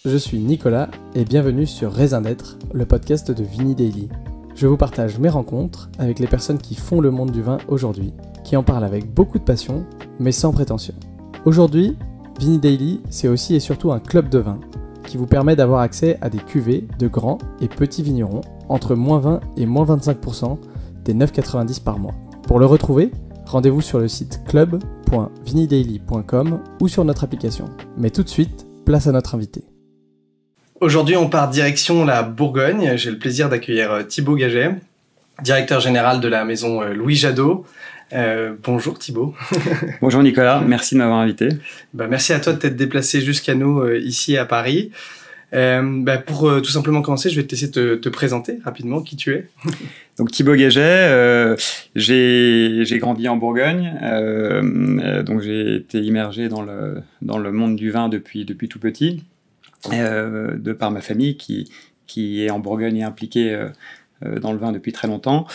je suis Nicolas et bienvenue sur Raisin d'être, le podcast de Vini Daily. Je vous partage mes rencontres avec les personnes qui font le monde du vin aujourd'hui, qui en parlent avec beaucoup de passion, mais sans prétention. Aujourd'hui, Vini Daily, c'est aussi et surtout un club de vin qui vous permet d'avoir accès à des cuvées de grands et petits vignerons entre -20 et -25% des 9,90 par mois. Pour le retrouver, rendez-vous sur le site club.vinidaily.com ou sur notre application. Mais tout de suite, place à notre invité. Aujourd'hui, on part direction la Bourgogne. J'ai le plaisir d'accueillir Thibaut Gaget, directeur général de la maison Louis Jadot. Bonjour Thibaut. Bonjour Nicolas, merci de m'avoir invité. Merci à toi de t'être déplacé jusqu'à nous ici à Paris. Pour tout simplement commencer, je vais te laisser te présenter rapidement qui tu es. Donc Thibaut Gaget, j'ai grandi en Bourgogne, donc j'ai été immergé dans le monde du vin depuis tout petit, de par ma famille qui est en Bourgogne et impliquée dans le vin depuis très longtemps.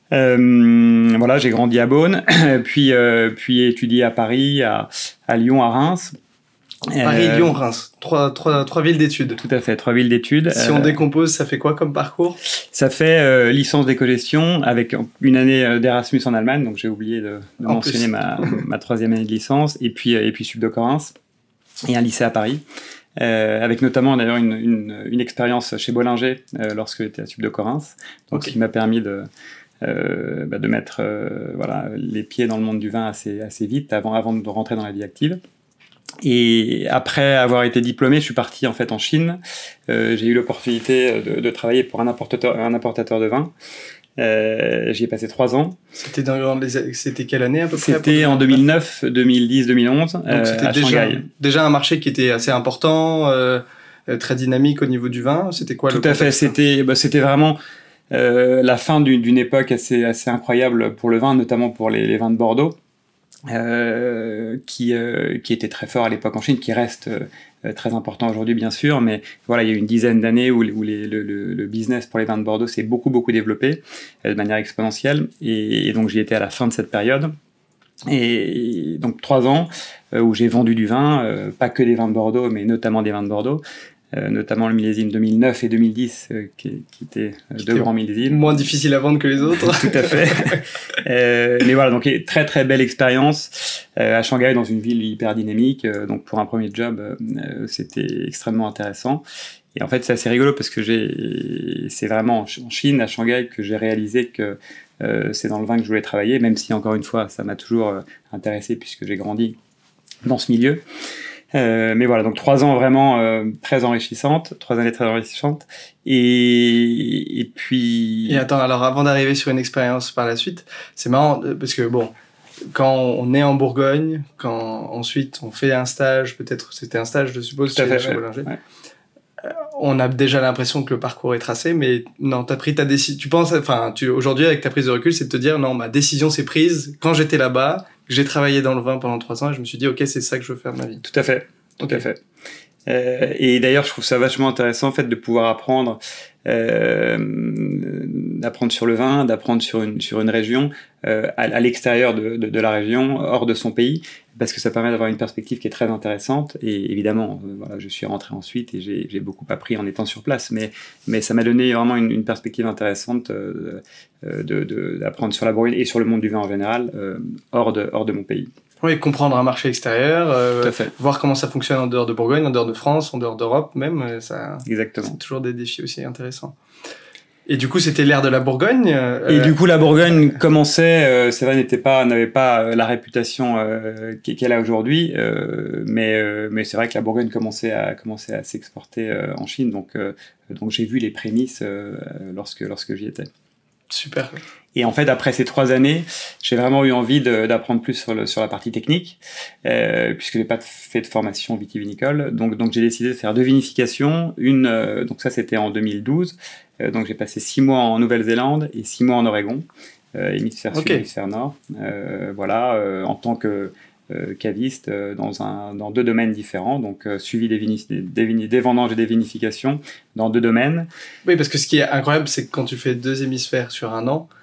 Voilà, j'ai grandi à Beaune, puis étudié à Paris, à Lyon, à Reims. Paris, Lyon, Reims, trois villes d'études. Tout à fait, 3 villes d'études. Si on décompose, ça fait quoi comme parcours? Ça fait licence d'éco-gestion avec une année d'Erasmus en Allemagne, donc j'ai oublié de mentionner ma 3e année de licence, et puis Subdeco Reims, et un lycée à Paris, avec notamment d'ailleurs une expérience chez Bollinger lorsque j'étais à Subdeco Reims, donc ce qui m'a permis de mettre les pieds dans le monde du vin assez vite avant de rentrer dans la vie active. Et après avoir été diplômé, je suis parti en fait en Chine. J'ai eu l'opportunité de travailler pour un importateur de vin. J'y ai passé 3 ans. C'était quelle année à peu près? C'était en 2009, 2010, 2011 à Shanghai. Déjà un marché qui était assez important, très dynamique au niveau du vin. C'était quoi le contexte? Tout à fait. C'était vraiment la fin d'une époque assez incroyable pour le vin, notamment pour les vins de Bordeaux. Qui était très fort à l'époque en Chine, qui reste très important aujourd'hui bien sûr, mais voilà, il y a eu une dizaine d'années où le business pour les vins de Bordeaux s'est beaucoup développé de manière exponentielle, et donc j'y étais à la fin de cette période, et donc 3 ans où j'ai vendu du vin, pas que des vins de Bordeaux, mais notamment des vins de Bordeaux. Notamment le millésime 2009 et 2010 qui étaient 2 grands millésimes. Moins difficile à vendre que les autres. Tout à fait. Mais voilà, donc très belle expérience à Shanghai, dans une ville hyper dynamique. Donc pour un premier job, c'était extrêmement intéressant. Et en fait, c'est assez rigolo parce que c'est vraiment en Chine, à Shanghai, que j'ai réalisé que c'est dans le vin que je voulais travailler, même si encore une fois, ça m'a toujours intéressé puisque j'ai grandi dans ce milieu. Mais voilà, donc 3 ans vraiment très enrichissantes, 3 années très enrichissantes, et puis... Et attends, alors avant d'arriver sur une expérience par la suite, c'est marrant, parce que bon, quand on est en Bourgogne, quand ensuite on fait un stage, peut-être c'était un stage, je suppose, chez Bollinger, ouais. On a déjà l'impression que le parcours est tracé, mais non, t'as pris ta décision, aujourd'hui avec ta prise de recul, c'est de te dire, non, ma décision s'est prise quand j'étais là-bas. J'ai travaillé dans le vin pendant 3 ans et je me suis dit, ok, c'est ça que je veux faire de ma vie. Tout à fait. Et d'ailleurs, je trouve ça vachement intéressant en fait de pouvoir apprendre sur le vin, d'apprendre sur une région, à l'extérieur de la région, hors de son pays, parce que ça permet d'avoir une perspective qui est très intéressante. Et évidemment, voilà, je suis rentré ensuite et j'ai beaucoup appris en étant sur place, mais ça m'a donné vraiment une perspective intéressante d'apprendre sur la Bourgogne et sur le monde du vin en général, hors de mon pays. Oui, comprendre un marché extérieur, voir comment ça fonctionne en dehors de Bourgogne, en dehors de France, en dehors d'Europe même, Exactement. C'est toujours des défis aussi intéressants. Et du coup, c'était l'ère de la Bourgogne. Et du coup, la Bourgogne commençait, c'est vrai, n'avait pas la réputation qu'elle a aujourd'hui, mais c'est vrai que la Bourgogne commençait à s'exporter en Chine, donc j'ai vu les prémices lorsque j'y étais. Super. Et en fait, après ces 3 années, j'ai vraiment eu envie d'apprendre plus sur la partie technique, puisque j'ai pas fait de formation vitivinicole. Donc j'ai décidé de faire 2 vinifications. Donc ça, c'était en 2012. Donc j'ai passé 6 mois en Nouvelle-Zélande et 6 mois en Oregon, hémisphère sud, hémisphère nord. En tant que caviste dans 2 domaines différents, donc suivi des vendanges et des vinifications dans 2 domaines. Oui, parce que ce qui est incroyable, c'est que quand tu fais 2 hémisphères sur un an,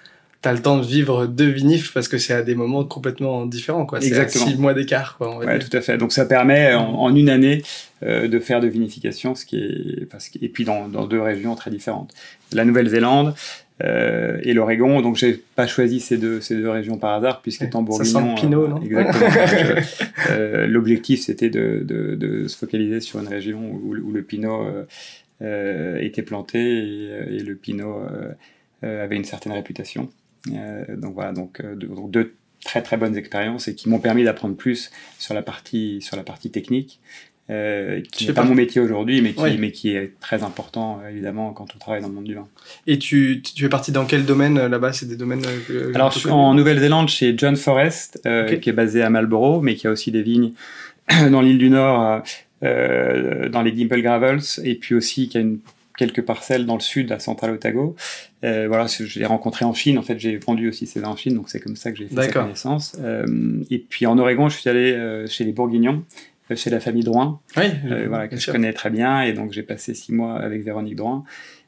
t'as le temps de vivre 2 vinifs parce que c'est à des moments complètement différents, quoi. C'est à 6 mois d'écart, quoi. Ouais, tout à fait. Donc ça permet en une année de faire de vinification, et puis dans 2 régions très différentes. La Nouvelle-Zélande et l'Oregon. Donc j'ai pas choisi ces deux régions par hasard, puisqu'étant bourguignon. Ça sent le pinot, non? Exactement. L'objectif c'était de se focaliser sur une région où le pinot était planté et le pinot avait une certaine réputation. Donc voilà, donc 2 très très bonnes expériences et qui m'ont permis d'apprendre plus sur la partie technique, qui n'est pas mon métier aujourd'hui, mais qui est très important évidemment quand on travaille dans le monde du vin. Et tu es parti dans quel domaine là-bas? C'est des domaines Alors je suis en Nouvelle-Zélande chez John Forest, qui est basé à Marlborough, mais qui a aussi des vignes dans l'île du Nord, dans les Gimple Gravels, et puis aussi qui a quelques parcelles dans le sud, à Central Otago. Voilà, je l'ai rencontré en Chine. En fait, j'ai vendu aussi ces vins en Chine, donc c'est comme ça que j'ai fait sa connaissance. Et puis en Oregon, je suis allé chez les Bourguignons, chez la famille Drouin, voilà, que je connais très bien. Et donc j'ai passé 6 mois avec Véronique Drouin.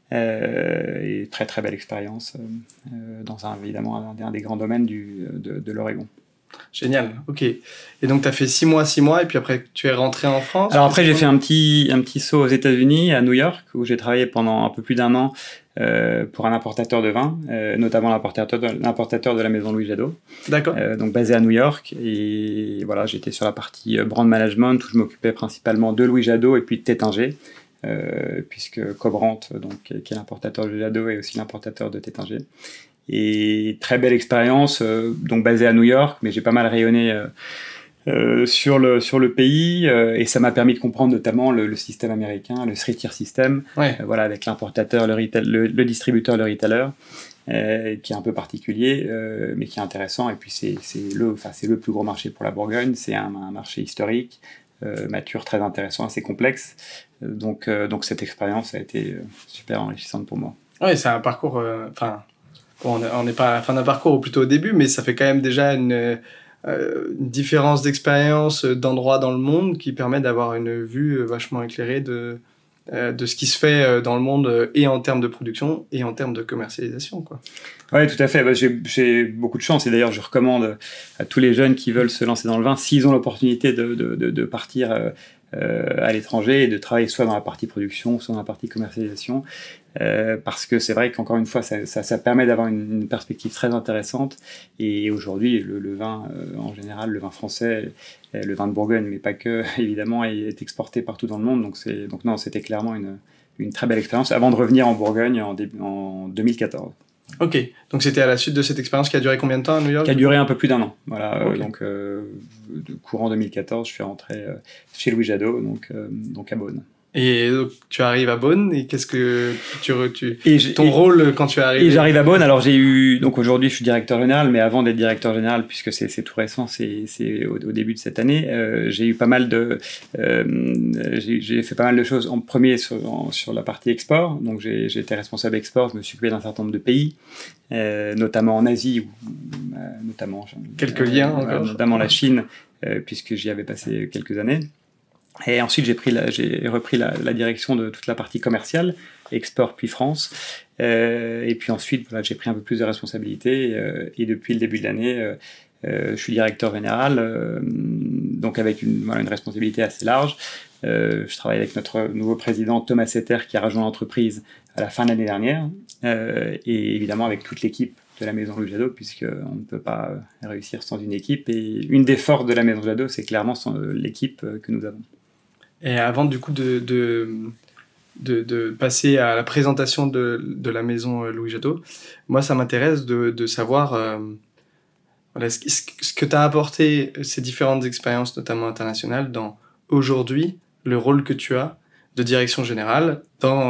Et très très belle expérience dans évidemment un des grands domaines de l'Oregon. Génial, ok. Et donc, tu as fait 6 mois, et puis après, tu es rentré en France? Alors après, j'ai fait un petit saut aux États-Unis, à New York, où j'ai travaillé pendant un peu plus d'1 an pour un importateur de vin, notamment l'importateur de la maison Louis Jadot. D'accord. Donc basé à New York. Et voilà, j'étais sur la partie brand management, où je m'occupais principalement de Louis Jadot et puis de Tétinger, puisque Cobrante, donc, qui est l'importateur de Jadot, est aussi l'importateur de Tétinger. Et très belle expérience, donc basée à New York, mais j'ai pas mal rayonné sur le pays, et ça m'a permis de comprendre notamment le système américain, le three-tier system, voilà, avec l'importateur, le distributeur, le retailer, qui est un peu particulier, mais qui est intéressant. Et puis c'est le plus gros marché pour la Bourgogne, c'est un marché historique, mature, très intéressant, assez complexe. Donc cette expérience a été super enrichissante pour moi. Oui, c'est un parcours... Bon, on n'est pas à la fin d'un parcours, ou plutôt au début, mais ça fait quand même déjà une différence d'expérience d'endroits dans le monde qui permet d'avoir une vue vachement éclairée de ce qui se fait dans le monde, et en termes de production et en termes de commercialisation, quoi. Oui, tout à fait. Bah, j'ai beaucoup de chance, et d'ailleurs je recommande à tous les jeunes qui veulent se lancer dans le vin, s'ils ont l'opportunité de partir à l'étranger et de travailler soit dans la partie production, soit dans la partie commercialisation, parce que c'est vrai qu'encore une fois ça permet d'avoir une perspective très intéressante. Et aujourd'hui le vin en général, le vin français, le vin de Bourgogne, mais pas que, évidemment, est exporté partout dans le monde. Donc non, c'était clairement une très belle expérience avant de revenir en Bourgogne en 2014. Ok, donc c'était à la suite de cette expérience qui a duré combien de temps à New York? Qui a duré un peu plus d'1 an, voilà. Okay. Donc courant 2014, je suis rentré chez Louis Jadot, donc à Beaune. Et donc, tu arrives à Beaune, et qu'est-ce que ton rôle quand tu arrives? Et j'arrive à Beaune. Alors donc aujourd'hui je suis directeur général, mais avant d'être directeur général, puisque c'est tout récent, c'est au début de cette année, j'ai eu pas mal j'ai fait pas mal de choses. En premier sur la partie export, donc j'ai été responsable export, je me suis occupé d'un certain nombre de pays, notamment en Asie, notamment quelques liens encore, notamment la Chine, puisque j'y avais passé quelques années. Et ensuite, j'ai repris la direction de toute la partie commerciale, export puis France. Et puis ensuite, voilà, j'ai pris un peu plus de responsabilités. Et depuis le début de l'année, je suis directeur général, donc avec une responsabilité assez large. Je travaille avec notre nouveau président Thomas Setter, qui a rejoint l'entreprise à la fin de l'année dernière. Et évidemment avec toute l'équipe de la maison Louis Jadot, puisqu'on ne peut pas réussir sans une équipe. Et une des forces de la maison Jadot, c'est clairement l'équipe que nous avons. Et avant du coup de passer à la présentation de la maison Louis Jadot, moi ça m'intéresse de savoir voilà, ce que tu as apporté, ces différentes expériences, notamment internationales, dans aujourd'hui le rôle que tu as de direction générale dans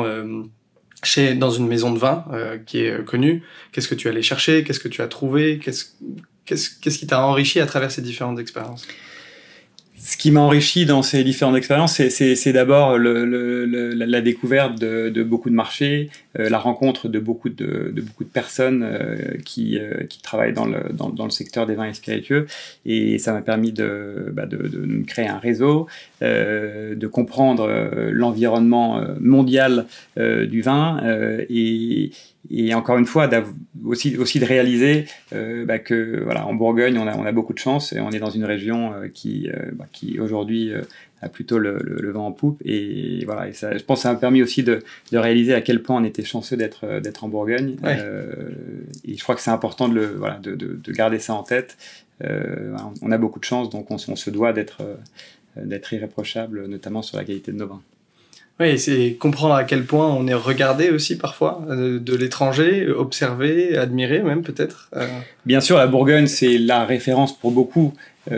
une maison de vin qui est connue. Qu'est-ce que tu es allé chercher? Qu'est-ce que tu as trouvé? Qu'est-ce qui t'a enrichi à travers ces différentes expériences? Ce qui m'a enrichi dans ces différentes expériences, c'est d'abord la découverte de beaucoup de marchés, la rencontre de beaucoup de personnes qui travaillent dans le secteur des vins et spiritueux, et ça m'a permis de créer un réseau, de comprendre l'environnement mondial du vin, et et encore une fois, aussi de réaliser que voilà, en Bourgogne, on a beaucoup de chance et on est dans une région qui aujourd'hui a plutôt le vent en poupe. Et voilà, et ça, je pense que ça m'a permis aussi de réaliser à quel point on était chanceux d'être en Bourgogne. Ouais. Et je crois que c'est important de garder ça en tête. On a beaucoup de chance, donc on se doit d'être irréprochable, notamment sur la qualité de nos vins. Oui, c'est comprendre à quel point on est regardé aussi parfois de l'étranger, observé, admiré même peut-être. Bien sûr, la Bourgogne, c'est la référence pour beaucoup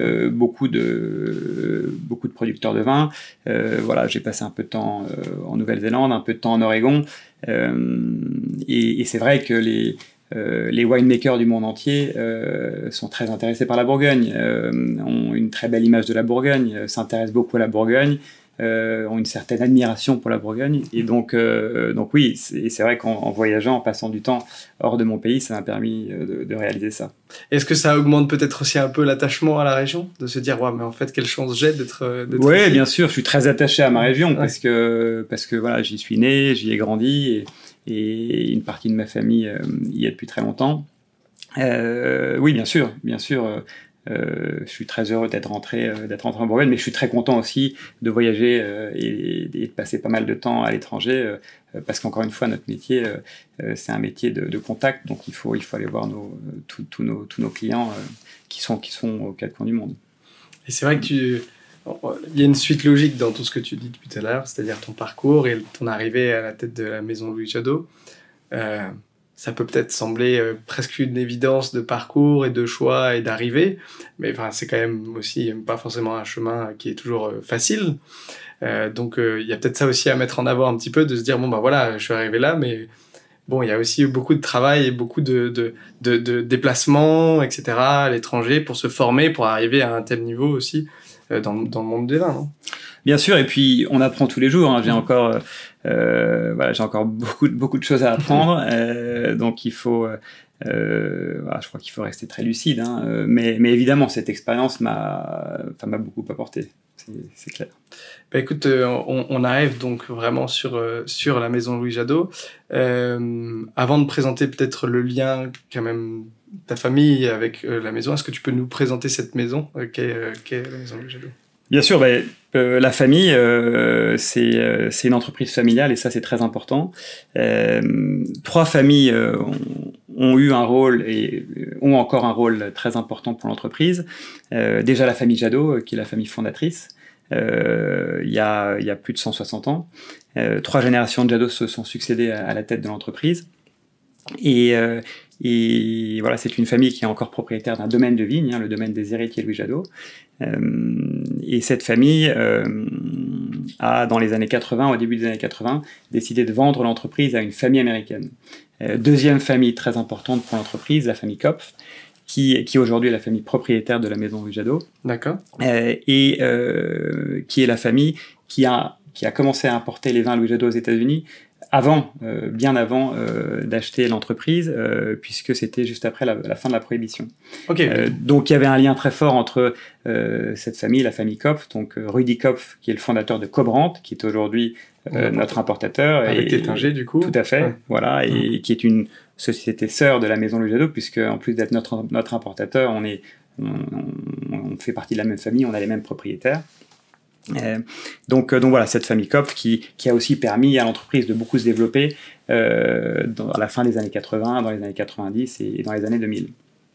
de producteurs de vin. Voilà, j'ai passé un peu de temps en Nouvelle-Zélande, un peu de temps en Oregon, et c'est vrai que les winemakers du monde entier sont très intéressés par la Bourgogne, ont une très belle image de la Bourgogne, s'intéressent beaucoup à la Bourgogne, ont une certaine admiration pour la Bourgogne. Et donc oui, c'est vrai qu'en voyageant, en passant du temps hors de mon pays, ça m'a permis de réaliser ça. Est-ce que ça augmente peut-être aussi un peu l'attachement à la région, de se dire, ouais, mais en fait, quelle chance j'ai d'être Oui, bien sûr, je suis très attaché à ma région, parce que voilà, j'y suis né, j'y ai grandi, et une partie de ma famille y est depuis très longtemps. Oui, bien sûr. Je suis très heureux d'être rentré en Bourgogne, mais je suis très content aussi de voyager et de passer pas mal de temps à l'étranger, parce qu'encore une fois, notre métier, c'est un métier de contact, donc il faut aller voir tous nos clients qui sont aux quatre coins du monde. Et c'est vrai que il y a une suite logique dans tout ce que tu dis depuis tout à l'heure, c'est-à-dire ton parcours et ton arrivée à la tête de la maison Louis Jadot. Ça peut peut-être sembler presque une évidence de parcours et de choix et d'arrivée, mais enfin, c'est quand même aussi pas forcément un chemin qui est toujours facile. Donc il y a peut-être ça aussi à mettre en avant un petit peu, de se dire, bon bah voilà, je suis arrivé là, mais bon, il y a aussi beaucoup de travail et beaucoup de déplacements, etc. à l'étranger pour se former, pour arriver à un tel niveau aussi dans le monde des vins, non ? Bien sûr, et puis on apprend tous les jours. Hein. J'ai encore beaucoup de choses à apprendre, donc il faut, je crois qu'il faut rester très lucide. Hein. Mais évidemment, cette expérience m'a beaucoup apporté, c'est clair. Bah écoute, on arrive donc vraiment sur la maison Louis Jadot. Avant de présenter peut-être le lien quand même ta famille avec la maison, est-ce que tu peux nous présenter cette maison qu'est la maison Louis Jadot ? Bien sûr, la famille, c'est une entreprise familiale et ça, c'est très important. 3 familles ont eu un rôle et ont encore un rôle très important pour l'entreprise. Déjà, la famille Jadot, qui est la famille fondatrice, il y a plus de 160 ans. 3 générations de Jadot se sont succédées à la tête de l'entreprise. Et voilà, c'est une famille qui est encore propriétaire d'un domaine de vigne, le domaine des héritiers Louis Jadot. Et cette famille a, dans les années 80, au début des années 80, décidé de vendre l'entreprise à une famille américaine. Deuxième famille très importante pour l'entreprise, la famille Kopf, qui aujourd'hui est la famille propriétaire de la maison Louis Jadot. D'accord. Qui est la famille qui a commencé à importer les vins Louis Jadot aux États-Unis bien avant d'acheter l'entreprise, puisque c'était juste après la fin de la prohibition. Okay. Donc il y avait un lien très fort entre cette famille, la famille Kopf, donc Rudy Kopf, qui est le fondateur de Cobrandt, qui est aujourd'hui notre importateur. Avec Tétinger, du coup. Tout à fait, voilà, et qui est une société sœur de la maison Louis Jadot, puisque en plus d'être notre importateur, on fait partie de la même famille, on a les mêmes propriétaires. Donc voilà, cette famille Kopf qui a aussi permis à l'entreprise de beaucoup se développer à la fin des années 80, dans les années 90 et dans les années 2000.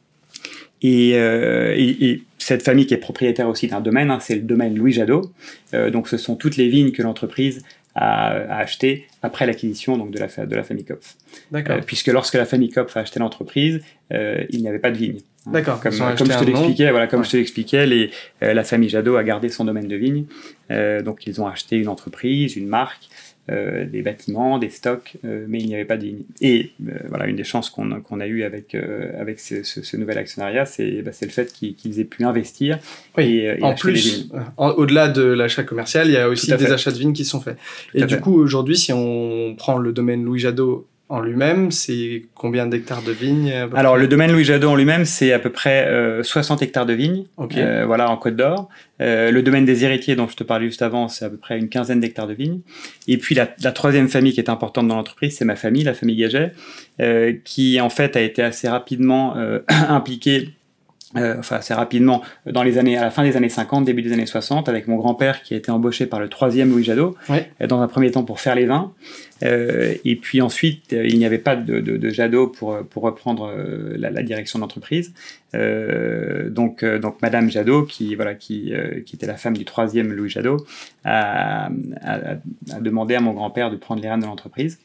Et cette famille qui est propriétaire aussi d'un domaine, c'est le domaine Louis Jadot. Donc ce sont toutes les vignes que l'entreprise a achetées après l'acquisition donc de la famille Kopf. Puisque lorsque la famille Kopf a acheté l'entreprise, il n'y avait pas de vignes. D'accord. Comme je te l'expliquais, la famille Jadot a gardé son domaine de vigne. Donc ils ont acheté une entreprise, une marque, des bâtiments, des stocks, mais il n'y avait pas de vigne. Et voilà, une des chances qu'on a eues avec ce nouvel actionnariat, c'est le fait qu'ils aient pu investir et acheter des vignes. Au-delà de l'achat commercial, il y a aussi des achats de vignes qui sont faits. Et du coup, aujourd'hui, si on prend le domaine Louis Jadot en lui-même, c'est combien d'hectares de vignes? Alors, le domaine Louis Jadot en lui-même, c'est à peu près 60 hectares de vignes, voilà, en Côte d'Or. Le domaine des héritiers, dont je te parlais juste avant, c'est à peu près une quinzaine d'hectares de vignes. Et puis, la troisième famille qui est importante dans l'entreprise, c'est ma famille, la famille Gaget, qui, en fait, a été assez rapidement impliquée assez rapidement, à la fin des années 50, début des années 60, avec mon grand-père qui a été embauché par le troisième Louis Jadot, dans un premier temps pour faire les vins. Et puis ensuite, il n'y avait pas de Jadot pour reprendre la direction de l'entreprise. Donc Madame Jadot, qui était la femme du troisième Louis Jadot, a demandé à mon grand-père de prendre les rênes de l'entreprise.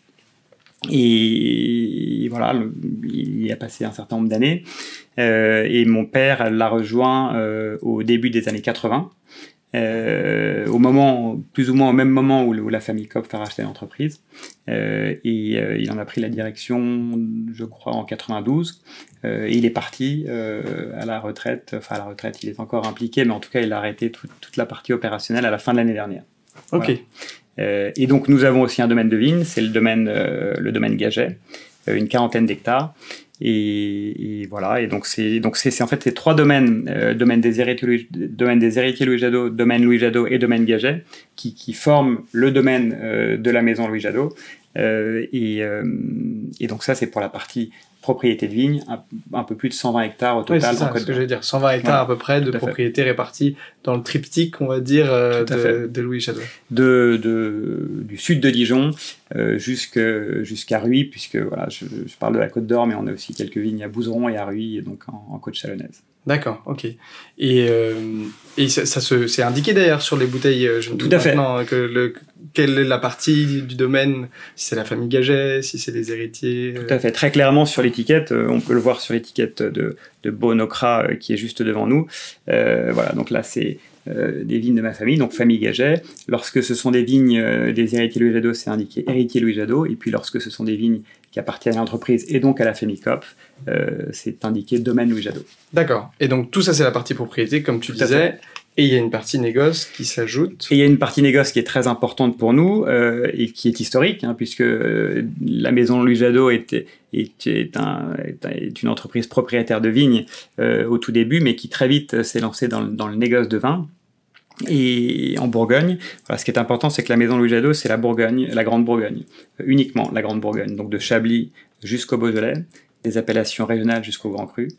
Et voilà, il y a passé un certain nombre d'années. Et mon père l'a rejoint au début des années 80, plus ou moins au même moment où la famille Kopf a racheté l'entreprise. Il en a pris la direction, je crois, en 92. Et il est parti à la retraite. Enfin, à la retraite, il est encore impliqué, mais en tout cas, il a arrêté toute la partie opérationnelle à la fin de l'année dernière. Ok. Voilà. Et donc, nous avons aussi un domaine de vignes, c'est le domaine Gaget, une quarantaine d'hectares. Et voilà, et donc c'est en fait ces trois domaines, domaine des héritiers Louis Jadot, domaine Louis Jadot et domaine Gaget, qui forment le domaine de la maison Louis Jadot. Et donc ça, c'est pour la partie propriété de vigne, un peu plus de 100 hectares au total. Oui, c'est ça, ce que j'allais dire. 120 hectares à peu près de propriétés réparties dans le triptyque, on va dire, de Louis Jadot. Du sud de Dijon jusqu'à Ruy, puisque voilà, je parle de la Côte d'Or, mais on a aussi quelques vignes à Bouzeron et à Ruy, et donc en côte chalonnaise. D'accord, ok. Et c'est indiqué d'ailleurs sur les bouteilles. Tout à fait. Quelle est la partie du domaine, si c'est la famille Gaget, si c'est les héritiers. Tout à fait, très clairement sur l'étiquette, on peut le voir sur l'étiquette de Bonocra qui est juste devant nous. Voilà, donc là c'est des vignes de ma famille, donc famille Gaget. Lorsque ce sont des vignes des héritiers Louis Jadot, c'est indiqué héritier Louis Jadot. Et puis lorsque ce sont des vignes qui appartiennent à l'entreprise et donc à la famille Kopf, c'est indiqué domaine Louis Jadot. D'accord. Et donc tout ça, c'est la partie propriété, comme tu disais. Et il y a une partie négoce qui s'ajoute. Et il y a une partie négoce qui est très importante pour nous et qui est historique, puisque la maison Louis Jadot est une entreprise propriétaire de vignes au tout début, mais qui très vite s'est lancée dans le négoce de vin. Et en Bourgogne, voilà, ce qui est important, c'est que la maison Louis Jadot, c'est la Bourgogne, la Grande Bourgogne, uniquement la Grande Bourgogne, donc de Chablis jusqu'au Beaujolais, des appellations régionales jusqu'au Grand Cru,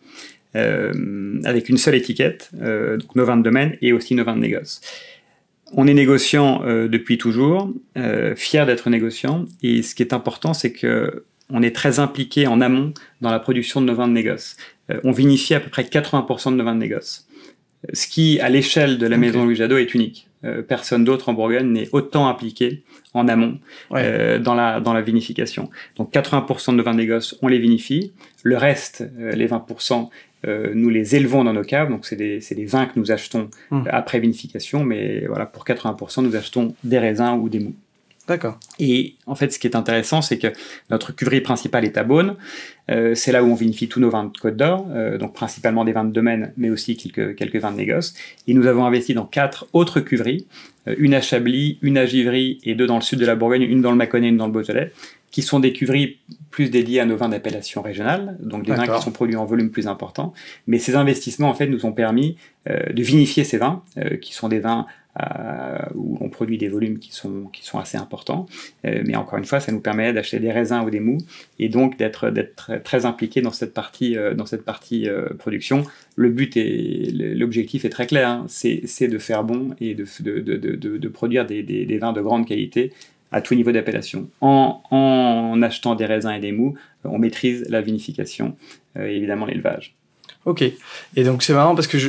avec une seule étiquette, donc nos vins de domaine et aussi nos vins de négoce. On est négociant depuis toujours, fier d'être négociant, et ce qui est important, c'est que on est très impliqué en amont dans la production de nos vins de négoce. On vinifie à peu près 80% de nos vins de négoce. Ce qui, à l'échelle de la maison Louis Jadot, est unique. Personne d'autre en Bourgogne n'est autant impliqué en amont dans la vinification. Donc 80% de nos vins de négoce, on les vinifie. Le reste, les 20%, nous les élevons dans nos caves. Donc c'est des vins que nous achetons après vinification. Mais voilà, pour 80%, nous achetons des raisins ou des mous. D'accord. Et en fait, ce qui est intéressant, c'est que notre cuverie principale est à Beaune. C'est là où on vinifie tous nos vins de Côte d'Or, donc principalement des vins de domaine, mais aussi quelques vins de négoce. Et nous avons investi dans 4 autres cuveries, une à Chablis, une à Givry et 2 dans le sud de la Bourgogne, une dans le Mâconnais, une dans le Beaujolais, qui sont des cuveries plus dédiées à nos vins d'appellation régionale, donc des vins qui sont produits en volume plus important. Mais ces investissements, en fait, nous ont permis de vinifier ces vins, qui sont des vins où on produit des volumes qui sont assez importants, mais encore une fois, ça nous permet d'acheter des raisins ou des mous, et donc d'être très impliqué dans cette partie production. L'objectif est très clair, c'est de faire bon et de produire des vins de grande qualité à tout niveau d'appellation. En achetant des raisins et des mous, on maîtrise la vinification et évidemment l'élevage. Ok, et donc c'est marrant parce que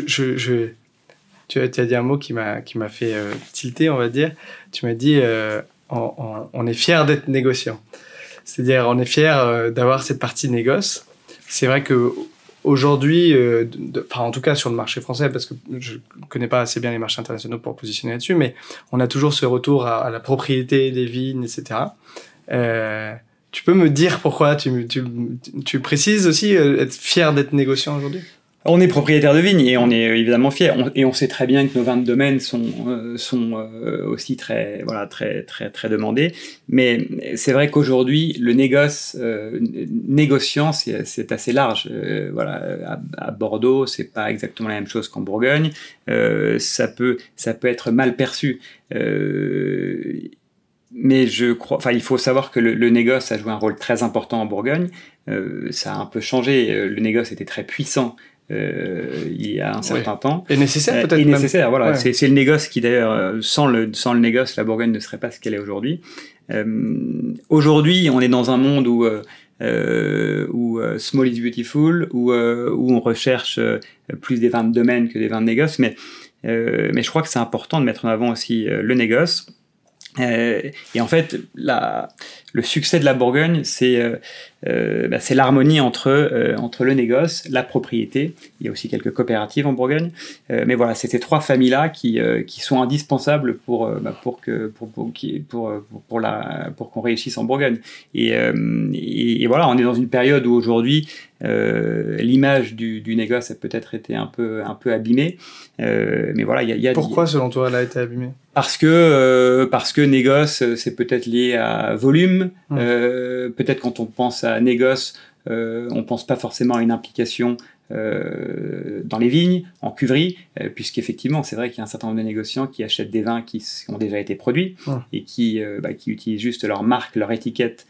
tu as dit un mot qui m'a fait tilter, on va dire. Tu m'as dit on est fier d'être négociant. C'est-à-dire on est fier d'avoir cette partie négoce. C'est vrai que aujourd'hui, en tout cas sur le marché français, parce que je connais pas assez bien les marchés internationaux pour positionner là-dessus, mais on a toujours ce retour à la propriété des vignes, etc. Tu peux me dire pourquoi tu précises aussi être fier d'être négociant aujourd'hui ? On est propriétaire de vignes et on est évidemment fiers. Et on sait très bien que nos vins de domaine sont aussi très demandés. Mais c'est vrai qu'aujourd'hui, le négociant, c'est assez large. À Bordeaux, c'est pas exactement la même chose qu'en Bourgogne. Ça peut être mal perçu. Mais il faut savoir que le négoce a joué un rôle très important en Bourgogne. Ça a un peu changé. Le négoce était très puissant il y a un certain temps. Et nécessaire peut-être. Et nécessaire, voilà. Ouais. C'est le négoce qui d'ailleurs, sans le négoce, la Bourgogne ne serait pas ce qu'elle est aujourd'hui. Aujourd'hui, on est dans un monde où small is beautiful, où on recherche plus des vins de domaine que des vins de négoce. Mais je crois que c'est important de mettre en avant aussi le négoce. Et en fait, le succès de la Bourgogne, c'est l'harmonie entre le négoce, la propriété. Il y a aussi quelques coopératives en Bourgogne, mais voilà, c'est ces trois familles-là qui sont indispensables pour qu'on réussisse en Bourgogne. Et voilà, on est dans une période où aujourd'hui l'image du négoce a peut-être été un peu abîmée, mais voilà, Pourquoi selon toi elle a été abîmée? Parce que négoce, c'est peut-être lié à volume. Peut-être quand on pense à négoce, on pense pas forcément à une implication dans les vignes, en cuverie, puisqu'effectivement, c'est vrai qu'il y a un certain nombre de négociants qui achètent des vins qui ont déjà été produits et qui utilisent juste leur marque, leur étiquette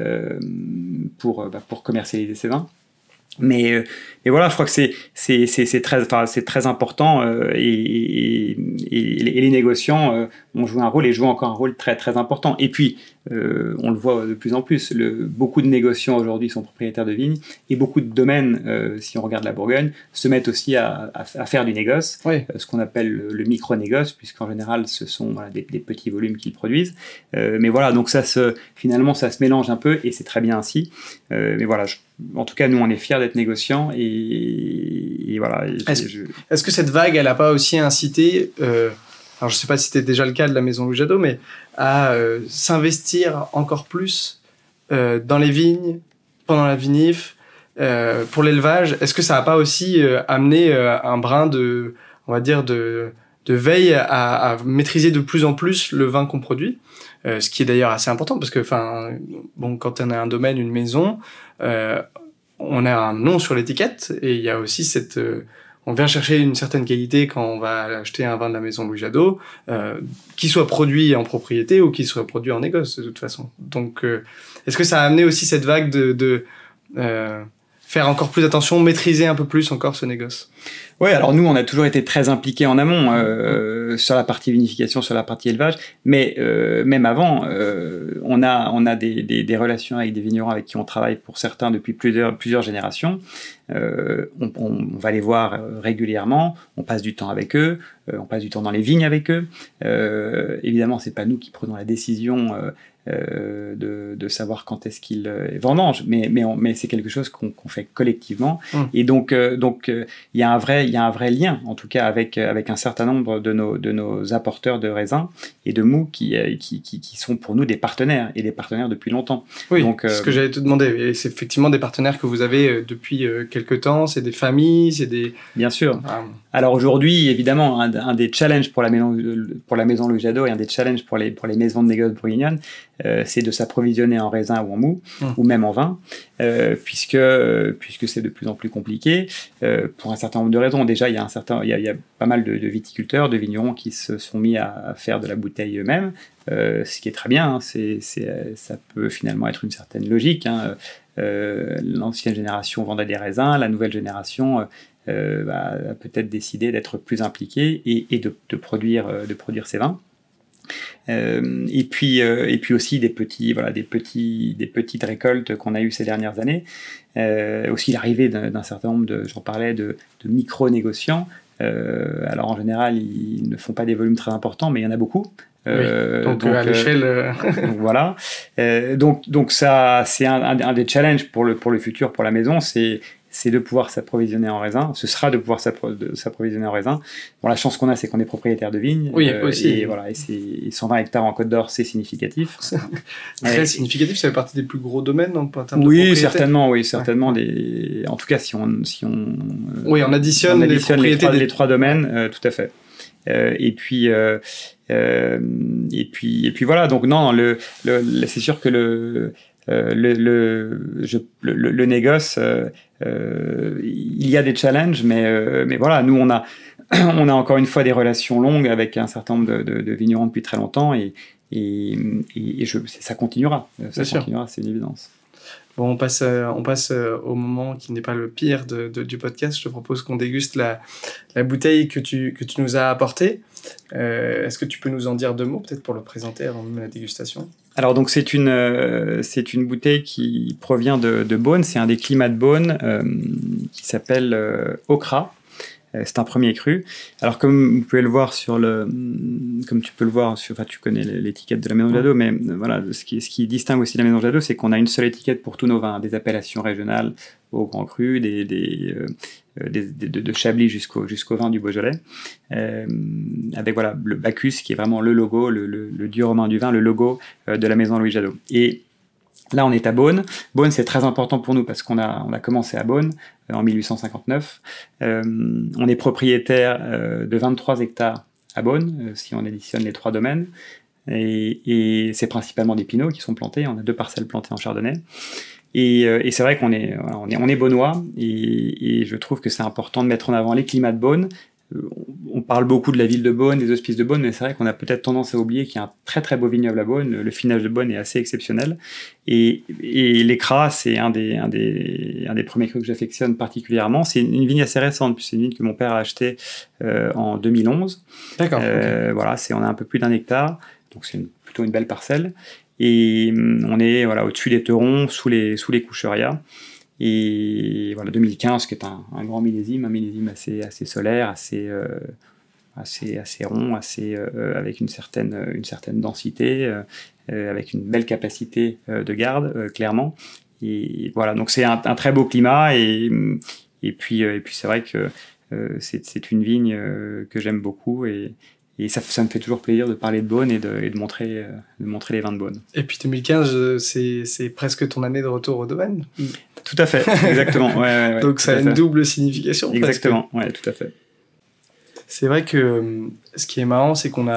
pour commercialiser ces vins. Mais voilà, je crois que c'est très important et les négociants ont joué un rôle et jouent encore un rôle très très important. Et puis on le voit de plus en plus, beaucoup de négociants aujourd'hui sont propriétaires de vignes et beaucoup de domaines, si on regarde la Bourgogne, se mettent aussi à faire du négoce, ce qu'on appelle le micro-négoce, puisqu'en général ce sont des petits volumes qu'ils produisent. Mais voilà, donc finalement ça se mélange un peu et c'est très bien ainsi. Mais voilà, en tout cas nous on est fiers d'être négociants et voilà. Est-ce que cette vague elle n'a pas aussi incité alors je ne sais pas si c'était déjà le cas de la maison Louis Jadot, mais à s'investir encore plus dans les vignes, pendant la vinif, pour l'élevage? Est-ce que ça n'a pas aussi amené un brin de veille à maîtriser de plus en plus le vin qu'on produit, ce qui est d'ailleurs assez important, parce que quand on a un domaine, une maison, on a un nom sur l'étiquette, et il y a aussi on vient chercher une certaine qualité quand on va acheter un vin de la maison Louis Jadot, qui soit produit en propriété ou qui soit produit en négoce de toute façon. Donc, est-ce que ça a amené aussi cette vague de faire encore plus attention, maîtriser un peu plus encore ce négoce? Oui, alors nous, on a toujours été très impliqués en amont sur la partie vinification, sur la partie élevage, mais même avant, on a des relations avec des vignerons avec qui on travaille pour certains depuis plusieurs générations. On va les voir régulièrement, on passe du temps avec eux, on passe du temps dans les vignes avec eux. Évidemment, c'est pas nous qui prenons la décision de savoir quand est-ce qu'ils vendangent, mais c'est quelque chose qu'on fait collectivement. Et donc il y a un vrai lien, en tout cas avec un certain nombre de nos apporteurs de raisins et de mou qui sont pour nous des partenaires, et des partenaires depuis longtemps. Oui, donc, ce que j'allais te demander, et c'est effectivement des partenaires que vous avez depuis quelques temps, c'est des familles, c'est des... Bien sûr. Alors aujourd'hui, évidemment, un des challenges pour la maison Louis Jadot et un des challenges pour les maisons de négoce bourguignonnes, c'est de s'approvisionner en raisin ou en mou, ou même en vin, puisque c'est de plus en plus compliqué, pour un certain nombre de raisons. Déjà, il y a pas mal de viticulteurs, de vignerons qui se sont mis à faire de la bouteille eux-mêmes, ce qui est très bien, ça peut finalement être une certaine logique. L'ancienne génération vendait des raisins, la nouvelle génération a peut-être décidé d'être plus impliquée et de produire ses vins. Et puis aussi des petites récoltes qu'on a eues ces dernières années. Aussi l'arrivée d'un certain nombre j'en parlais, de micro-négociants. Alors en général, ils ne font pas des volumes très importants, mais il y en a beaucoup. Donc à l'échelle. Donc voilà. Donc ça, c'est un des challenges pour le futur, pour la maison, c'est c'est de pouvoir s'approvisionner en raisin. Ce sera de pouvoir s'approvisionner en raisin. Bon, la chance qu'on a, c'est qu'on est propriétaire de vignes. Oui, aussi. Et voilà, et 120 hectares en Côte d'Or, c'est significatif. Très significatif, ça fait partie des plus gros domaines en termes de oui, propriété. certainement. Ouais. En tout cas, si on additionne les trois domaines, tout à fait. Et puis voilà. Donc non, c'est sûr que le négoce, il y a des challenges, mais voilà, nous on a encore une fois des relations longues avec un certain nombre de vignerons depuis très longtemps et ça continuera. C'est une évidence. Bon, on passe au moment qui n'est pas le pire du podcast. Je te propose qu'on déguste la bouteille que tu nous as apportée. Est-ce que tu peux nous en dire 2 mots, peut-être pour le présenter avant même la dégustation ? Alors donc c'est une bouteille qui provient de Beaune. C'est un des climats de Beaune qui s'appelle Okra. C'est un premier cru. Alors comme tu peux le voir tu connais l'étiquette de la Maison Jadot, mais voilà, ce qui distingue aussi la Maison Jadot, c'est qu'on a une seule étiquette pour tous nos vins, des appellations régionales au Grand Cru, de Chablis jusqu'au vin du Beaujolais, avec voilà le Bacchus qui est vraiment le logo, le dieu romain du vin, le logo de la Maison Louis Jadot. Et là, on est à Beaune. Beaune, c'est très important pour nous parce qu'on a commencé à Beaune en 1859. On est propriétaire de 23 hectares à Beaune, si on additionne les 3 domaines. Et c'est principalement des pinots qui sont plantés. On a 2 parcelles plantées en chardonnay. Et c'est vrai qu'on est beaunois. Et je trouve que c'est important de mettre en avant les climats de Beaune. On parle beaucoup de la ville de Beaune, des hospices de Beaune, mais c'est vrai qu'on a peut-être tendance à oublier qu'il y a un très très beau vignoble à Beaune. Le finage de Beaune est assez exceptionnel. Et l'Écrat, c'est un des premiers crus que j'affectionne particulièrement. C'est une vigne assez récente, puis c'est une vigne que mon père a achetée en 2011. D'accord. Okay. Voilà, on a un peu plus d'1 hectare, donc c'est plutôt une belle parcelle. Et on est au-dessus des Terons, sous les coucherias. Et voilà, 2015, qui est un grand millésime, un millésime assez solaire, assez rond, avec une certaine densité, avec une belle capacité de garde, clairement. Et voilà, donc c'est un très beau climat. Et puis c'est vrai que c'est une vigne que j'aime beaucoup. Et ça me fait toujours plaisir de parler de Beaune et de montrer les vins de Beaune. Et puis 2015, c'est presque ton année de retour au domaine. Tout à fait, exactement. Ouais, donc ça a une double signification. Exactement, ouais, tout à fait. C'est vrai que ce qui est marrant, c'est qu'on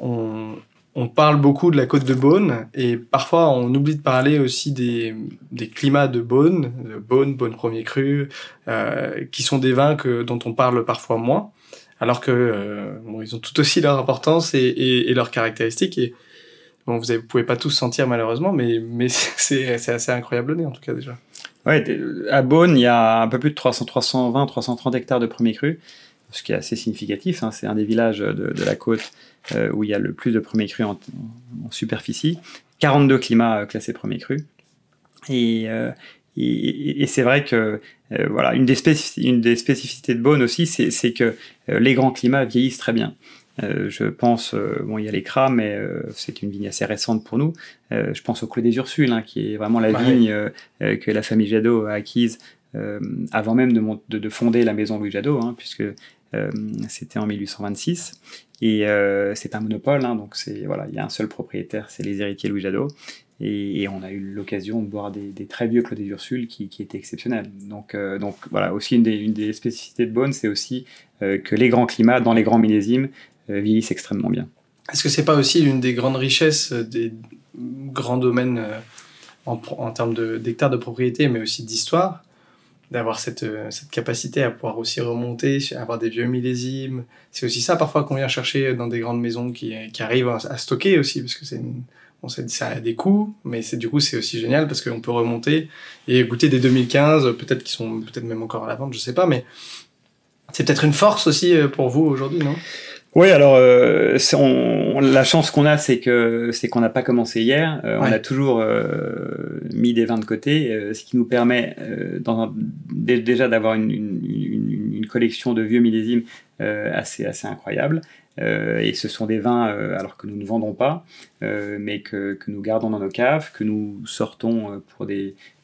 parle beaucoup de la côte de Beaune, et parfois on oublie de parler aussi des climats de Beaune, Beaune premier cru, qui sont des vins dont on parle parfois moins, alors que ils ont tout aussi leur importance et leurs caractéristiques. Et bon, vous pouvez pas tous sentir malheureusement, mais c'est assez incroyable au nez en tout cas déjà. Ouais, à Beaune, il y a un peu plus de 320-330 hectares de premier cru, ce qui est assez significatif. C'est un des villages de la côte où il y a le plus de premiers crus en superficie. 42 climats classés premiers crus. Et c'est vrai que voilà, une des spécificités de Beaune aussi, c'est que les grands climats vieillissent très bien. Je pense, il y a l'Écrat, mais c'est une vigne assez récente pour nous. Je pense au Clos des Ursules, qui est vraiment la vigne que la famille Jadot a acquise avant même de fonder la maison Louis Jadot, puisque c'était en 1826. Et c'est un monopole, donc il y a un seul propriétaire, c'est les héritiers Louis Jadot. Et on a eu l'occasion de boire des très vieux Clos des Ursules qui étaient exceptionnels. Donc voilà, aussi une des spécificités de Beaune, c'est aussi que les grands climats, dans les grands millésimes, vieillissent extrêmement bien. Est-ce que c'est pas aussi l'une des grandes richesses des grands domaines en termes d'hectares de propriété, mais aussi d'histoire, d'avoir cette capacité à pouvoir aussi remonter, avoir des vieux millésimes? C'est aussi ça parfois qu'on vient chercher dans des grandes maisons qui arrivent à stocker aussi, parce que ça a des coûts, mais c'est aussi génial parce qu'on peut remonter et goûter des 2015, peut-être qui sont peut-être même encore à la vente, je sais pas, mais c'est peut-être une force aussi pour vous aujourd'hui, non ? Oui, alors la chance qu'on a, c'est qu'on n'a pas commencé hier. On a toujours mis des vins de côté, ce qui nous permet déjà d'avoir une collection de vieux millésimes assez incroyable. Et ce sont des vins alors que nous ne vendons pas, mais que nous gardons dans nos caves, que nous sortons pour des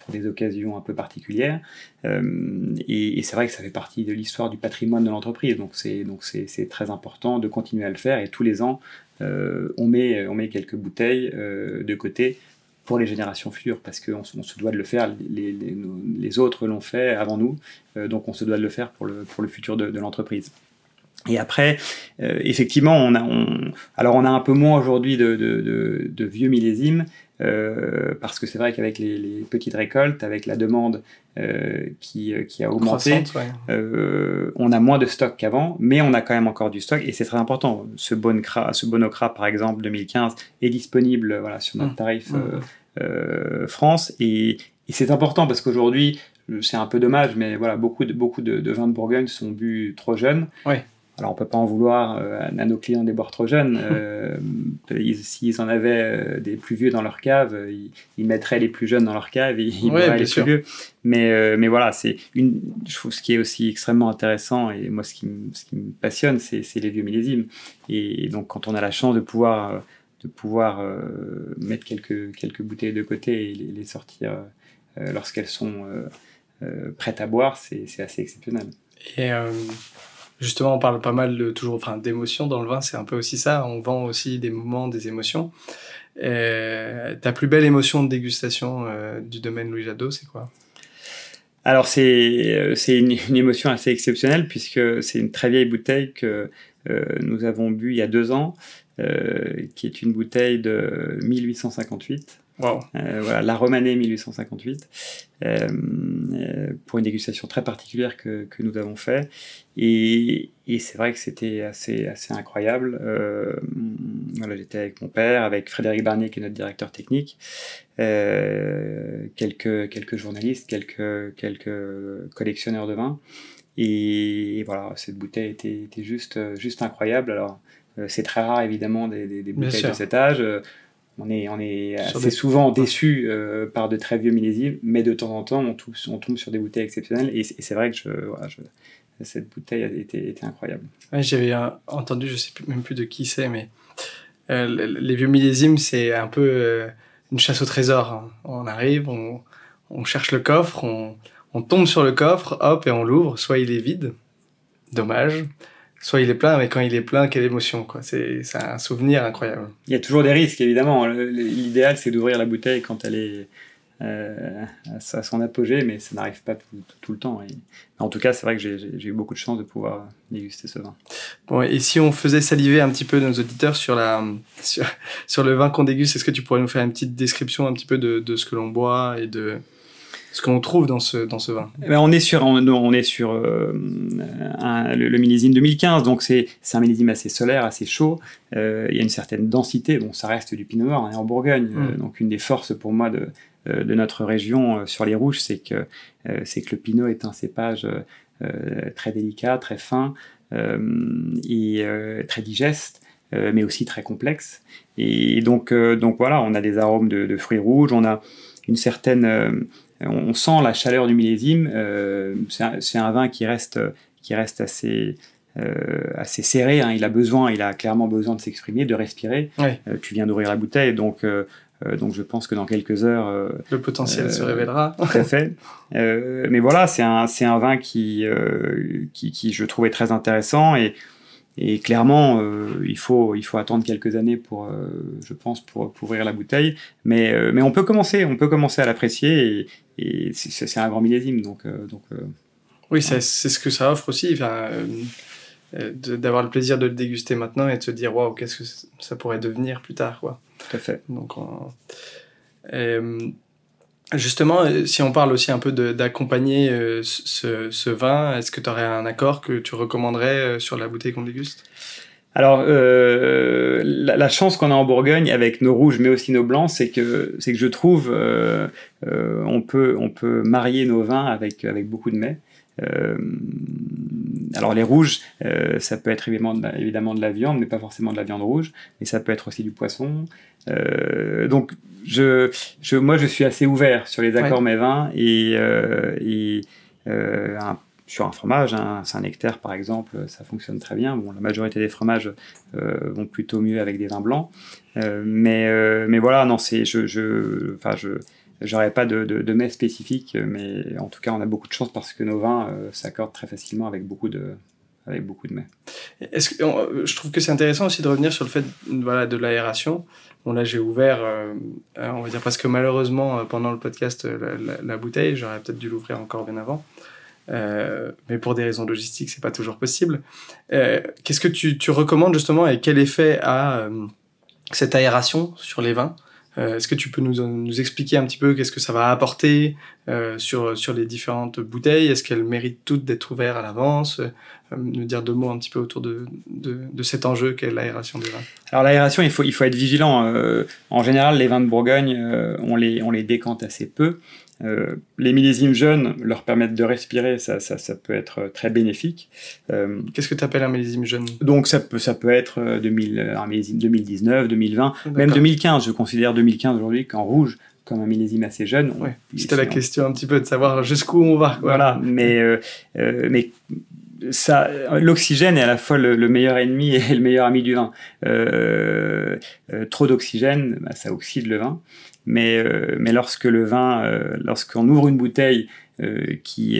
des occasions un peu particulières. Et c'est vrai que ça fait partie de l'histoire du patrimoine de l'entreprise. Donc c'est très important de continuer à le faire. Et tous les ans, on met quelques bouteilles de côté pour les générations futures, parce qu'on se doit de le faire, les autres l'ont fait avant nous, donc on se doit de le faire pour le futur de l'entreprise. Et après, effectivement, on a un peu moins aujourd'hui de vieux millésimes, parce que c'est vrai qu'avec les petites récoltes, avec la demande qui a augmenté, on a moins de stock qu'avant, mais on a quand même encore du stock, et c'est très important. Ce Bonocra, par exemple, 2015, est disponible sur notre tarif France, et c'est important parce qu'aujourd'hui, c'est un peu dommage, mais voilà, beaucoup de vins de Bourgogne sont bu trop jeunes. Ouais. Alors, on ne peut pas en vouloir à nos clients des boire trop jeunes. S'ils en avaient des plus vieux dans leur cave, ils mettraient les plus jeunes dans leur cave et ils boiraient les plus vieux. Mais voilà, je trouve ce qui est aussi extrêmement intéressant, et moi, ce qui me passionne, c'est les vieux millésimes. Et donc, quand on a la chance de pouvoir mettre quelques bouteilles de côté et les sortir lorsqu'elles sont prêtes à boire, c'est assez exceptionnel. Et justement, on parle pas mal d'émotions dans le vin, c'est un peu aussi ça, on vend aussi des moments, des émotions. Ta plus belle émotion de dégustation du domaine Louis Jadot, c'est quoi ? Alors c'est une émotion assez exceptionnelle, puisque c'est une très vieille bouteille que nous avons bu il y a 2 ans, qui est une bouteille de 1858. Wow. Voilà, la Romanée 1858, pour une dégustation très particulière que nous avons fait, et c'est vrai que c'était assez incroyable. Voilà, j'étais avec mon père, avec Frédéric Barnier qui est notre directeur technique, quelques journalistes, quelques collectionneurs de vin, et voilà, cette bouteille était juste assez incroyable. Alors c'est très rare évidemment des bouteilles de cet âge. On est assez souvent déçus par de très vieux millésimes, mais de temps en temps, on tombe sur des bouteilles exceptionnelles. Et c'est vrai que cette bouteille était incroyable. Ouais, j'avais entendu, je ne sais même plus de qui c'est, mais les vieux millésimes, c'est un peu une chasse au trésor. Hein. On arrive, on cherche le coffre, on tombe sur le coffre, hop, et on l'ouvre. Soit il est vide, dommage. Soit il est plein, mais quand il est plein, quelle émotion, quoi. C'est un souvenir incroyable. Il y a toujours des risques, évidemment. L'idéal, c'est d'ouvrir la bouteille quand elle est à son apogée, mais ça n'arrive pas tout le temps. En tout cas, c'est vrai que j'ai eu beaucoup de chance de pouvoir déguster ce vin. Bon, et si on faisait saliver un petit peu nos auditeurs sur le vin qu'on déguste, est-ce que tu pourrais nous faire une petite description un petit peu de ce que l'on boit et de ce qu'on trouve dans ce vin? On est sur le millésime 2015, donc c'est un millésime assez solaire, assez chaud. Il y a une certaine densité. Bon, ça reste du pinot noir, hein, en Bourgogne. Donc une des forces pour moi de notre région sur les rouges, c'est que le pinot est un cépage très délicat, très fin, et très digeste, mais aussi très complexe. Et donc voilà, on a des arômes de fruits rouges, on a une certaine... on sent la chaleur du millésime. C'est un vin qui reste assez serré, hein. Il a clairement besoin de s'exprimer, de respirer. Ouais. Tu viens d'ouvrir la bouteille, donc je pense que dans quelques heures... le potentiel se révélera. Tout à fait. Mais voilà, c'est un vin qui, je trouvais très intéressant, et clairement, il faut attendre quelques années je pense, pour ouvrir la bouteille. Mais on peut commencer à l'apprécier, et c'est un grand millésime. Oui, c'est ce que ça offre aussi. Enfin, d'avoir le plaisir de le déguster maintenant et de se dire waouh, qu'est-ce que ça pourrait devenir plus tard, quoi. Tout à fait. Donc, justement, si on parle aussi un peu d'accompagner ce vin, est-ce que tu aurais un accord que tu recommanderais sur la bouteille qu'on déguste? Alors, la chance qu'on a en Bourgogne avec nos rouges, mais aussi nos blancs, c'est que je trouve on peut marier nos vins avec beaucoup de mets. Alors les rouges, ça peut être évidemment de la viande, mais pas forcément de la viande rouge, mais ça peut être aussi du poisson. Donc moi je suis assez ouvert sur les accords mets vins, et sur un fromage, un Saint-Nectaire par exemple, ça fonctionne très bien. Bon, la majorité des fromages vont plutôt mieux avec des vins blancs. Mais voilà, non, j'aurais pas de mets spécifique, mais en tout cas, on a beaucoup de chance parce que nos vins s'accordent très facilement avec beaucoup de mets. Je trouve que c'est intéressant aussi de revenir sur le fait de l'aération. Bon, là, j'ai ouvert, on va dire, parce que malheureusement, pendant le podcast, la bouteille, j'aurais peut-être dû l'ouvrir encore bien avant. Mais pour des raisons logistiques, c'est pas toujours possible. Qu'est-ce que tu recommandes justement et quel effet a cette aération sur les vins? Est-ce que tu peux nous expliquer un petit peu qu'est-ce que ça va apporter sur les différentes bouteilles? Est-ce qu'elles méritent toutes d'être ouvertes à l'avance? Nous dire 2 mots un petit peu autour de cet enjeu qu'est l'aération des vins. Alors l'aération, il faut être vigilant. En général, les vins de Bourgogne, on les décante assez peu. Les millésimes jeunes leur permettent de respirer, ça peut être très bénéfique. Qu'est-ce que tu appelles un millésime jeune? Donc ça peut être un millésime 2019, 2020, d'accord. Même 2015. Je considère 2015 aujourd'hui qu'en rouge comme un millésime assez jeune. Ouais, c'était la question un petit peu de savoir jusqu'où on va. Voilà, mais l'oxygène est à la fois le meilleur ennemi et le meilleur ami du vin. Trop d'oxygène, ça oxyde le vin. Mais lorsque lorsqu'on ouvre une bouteille qui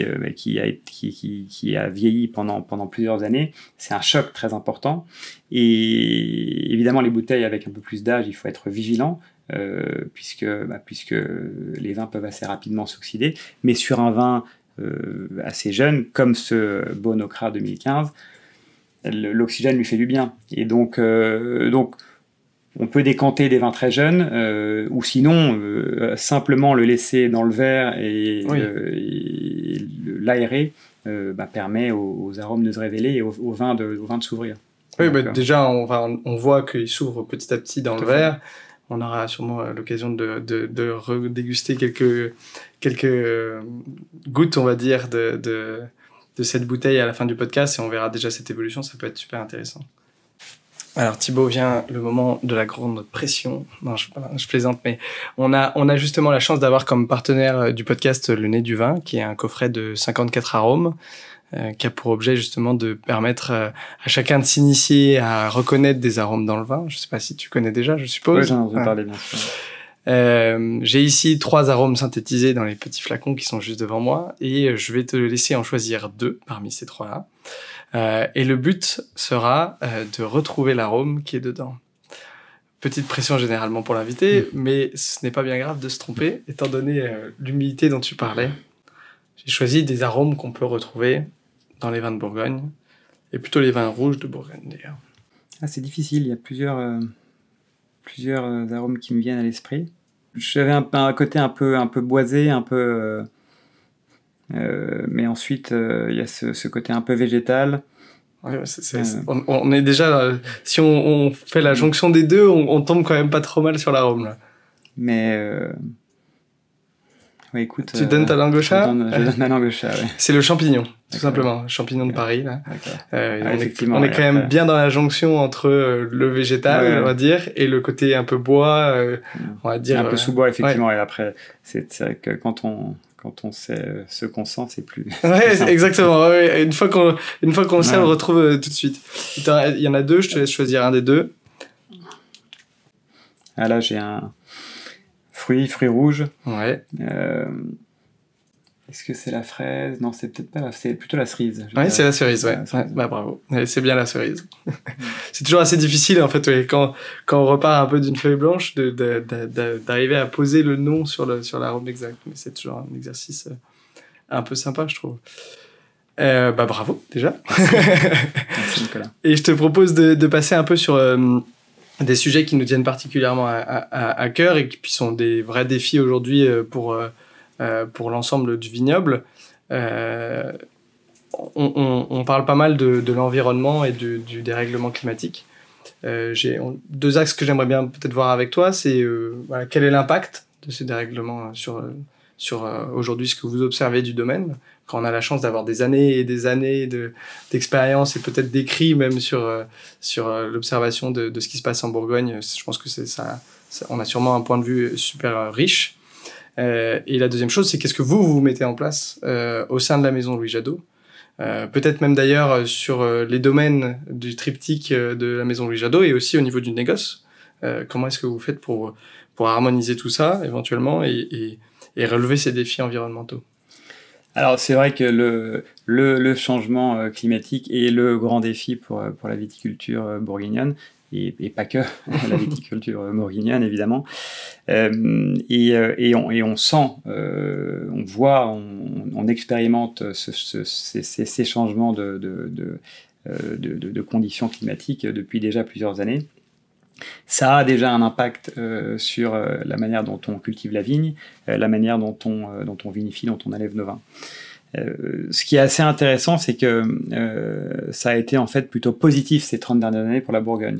a vieilli pendant plusieurs années, c'est un choc très important. Et évidemment, les bouteilles avec un peu plus d'âge, il faut être vigilant, puisque les vins peuvent assez rapidement s'oxyder. Mais sur un vin assez jeune, comme ce Bonocra 2015, l'oxygène lui fait du bien. Et donc on peut décanter des vins très jeunes, ou sinon simplement le laisser dans le verre et l'aérer permet aux arômes de se révéler et aux vins de s'ouvrir. Oui, déjà on voit qu'il s'ouvre petit à petit dans le verre. On aura sûrement l'occasion de redéguster quelques gouttes, on va dire, de cette bouteille à la fin du podcast, et on verra déjà cette évolution. Ça peut être super intéressant. Alors Thibaut, vient le moment de la grande pression. Non, je plaisante, mais on a justement la chance d'avoir comme partenaire du podcast Le Nez du Vin, qui est un coffret de 54 arômes, qui a pour objet justement de permettre à chacun de s'initier à reconnaître des arômes dans le vin. Je sais pas si tu connais déjà, je suppose. Oui, j'en ai parlé, bien sûr. J'ai ici 3 arômes synthétisés dans les petits flacons qui sont juste devant moi, et je vais te laisser en choisir 2 parmi ces 3-là. Et le but sera de retrouver l'arôme qui est dedans. Petite pression généralement pour l'invité, mais ce n'est pas bien grave de se tromper, étant donné l'humilité dont tu parlais. J'ai choisi des arômes qu'on peut retrouver dans les vins de Bourgogne, et plutôt les vins rouges de Bourgogne d'ailleurs. Ah, c'est difficile, il y a plusieurs arômes qui me viennent à l'esprit. J'avais un côté un peu boisé, un peu... mais ensuite, il y a ce côté un peu végétal. Ouais, on est déjà... si on fait la jonction des deux, on tombe quand même pas trop mal sur l'arôme, là. Mais... ouais, écoute... Tu donnes ta langue au chat? Je donne ma langue au chat, ouais. C'est le champignon, tout simplement. Champignon de Paris, là. Effectivement, on est quand même bien dans la jonction entre le végétal, on va dire, et le côté un peu bois, on va dire... Un peu sous-bois, effectivement. Ouais. Et après, c'est vrai que quand on sait ce qu'on sent, c'est plus... Ouais, exactement. Ouais. Une fois qu'on le sait, on le retrouve tout de suite. Il y en a 2, je te laisse choisir un des 2. Ah là, j'ai un fruit rouge. Ouais. Est-ce que c'est la fraise? Non, c'est peut-être pas c'est plutôt la cerise. Oui, c'est la cerise, ouais. Bah, bravo. C'est bien la cerise. C'est toujours assez difficile, en fait, quand on repart un peu d'une feuille blanche, d'arriver à poser le nom sur l'arôme exact. Mais c'est toujours un exercice un peu sympa, je trouve. Bravo, déjà. Merci, Nicolas. Et je te propose de passer un peu sur des sujets qui nous tiennent particulièrement à cœur et qui sont des vrais défis aujourd'hui pour l'ensemble du vignoble. On parle pas mal de l'environnement et du dérèglement climatique. J'ai 2 axes que j'aimerais bien peut-être voir avec toi. C'est quel est l'impact de ces dérèglements sur aujourd'hui ce que vous observez du domaine, quand on a la chance d'avoir des années et des années d'expérience et peut-être d'écrits même sur l'observation de ce qui se passe en Bourgogne. Je pense que on a sûrement un point de vue super riche. Et la deuxième chose, c'est qu'est-ce que vous mettez en place au sein de la maison Louis Jadot peut-être même d'ailleurs sur les domaines du triptyque de la maison Louis Jadot et aussi au niveau du négoce. Comment est-ce que vous faites pour harmoniser tout ça éventuellement et relever ces défis environnementaux? Alors c'est vrai que le changement climatique est le grand défi pour la viticulture bourguignonne, et pas que la viticulture bourguignonne évidemment. Et on sent, on voit, on expérimente ces changements de conditions climatiques depuis déjà plusieurs années. Ça a déjà un impact sur la manière dont on cultive la vigne, la manière dont on vinifie, dont on enlève nos vins. Ce qui est assez intéressant, c'est que ça a été en fait plutôt positif ces 30 dernières années pour la Bourgogne.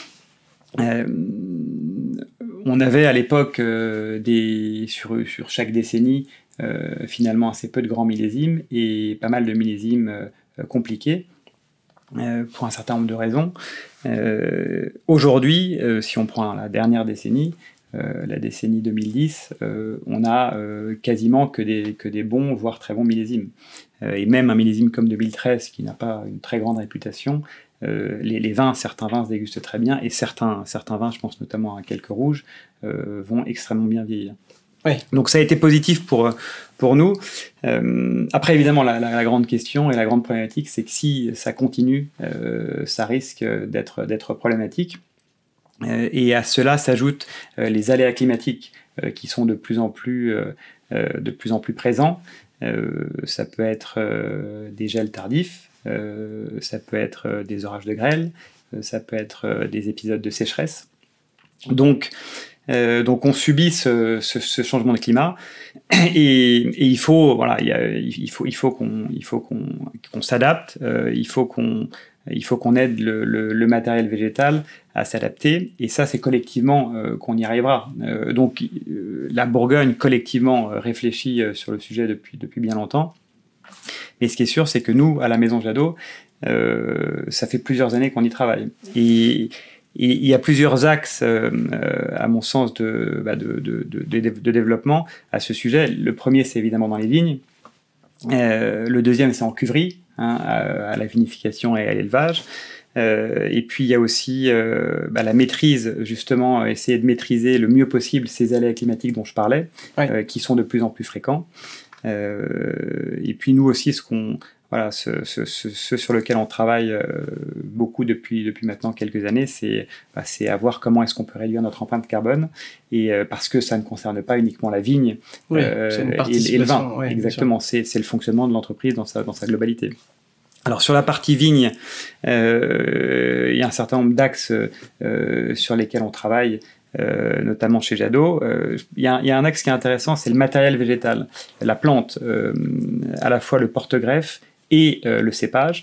On avait à l'époque sur chaque décennie finalement assez peu de grands millésimes et pas mal de millésimes compliqués. Pour un certain nombre de raisons. Aujourd'hui, si on prend la dernière décennie, la décennie 2010, on a quasiment que des bons, voire très bons millésimes. Et même un millésime comme 2013, qui n'a pas une très grande réputation, certains vins se dégustent très bien, et certains vins, je pense notamment à quelques rouges, vont extrêmement bien vieillir. Oui. Donc ça a été positif pour nous. Après, évidemment, la grande question et la grande problématique, c'est que si ça continue, ça risque d'être problématique. Et à cela s'ajoutent les aléas climatiques qui sont de plus en plus présents. Ça peut être des gels tardifs, ça peut être des orages de grêle, ça peut être des épisodes de sécheresse. Donc on subit ce changement de climat et il faut qu'on s'adapte, il faut qu'on aide le matériel végétal à s'adapter, et ça c'est collectivement qu'on y arrivera. Donc la Bourgogne collectivement réfléchit sur le sujet depuis bien longtemps, mais ce qui est sûr, c'est que nous à la maison Jadot, ça fait plusieurs années qu'on y travaille, et il y a plusieurs axes, à mon sens, de développement à ce sujet. Le premier, c'est évidemment dans les vignes. Le deuxième, c'est en cuverie, à la vinification et à l'élevage. Et puis, il y a aussi la maîtrise, justement, essayer de maîtriser le mieux possible ces aléas climatiques dont je parlais, qui sont de plus en plus fréquents. Et puis, nous aussi, ce sur lequel on travaille beaucoup depuis maintenant quelques années, c'est à voir comment est-ce qu'on peut réduire notre empreinte carbone, et parce que ça ne concerne pas uniquement la vigne et le vin. Oui, exactement, c'est le fonctionnement de l'entreprise dans sa globalité. Alors sur la partie vigne, il y a un certain nombre d'axes sur lesquels on travaille, notamment chez Jadot. Il y a un axe qui est intéressant, c'est le matériel végétal, la plante, à la fois le porte-greffe et le cépage.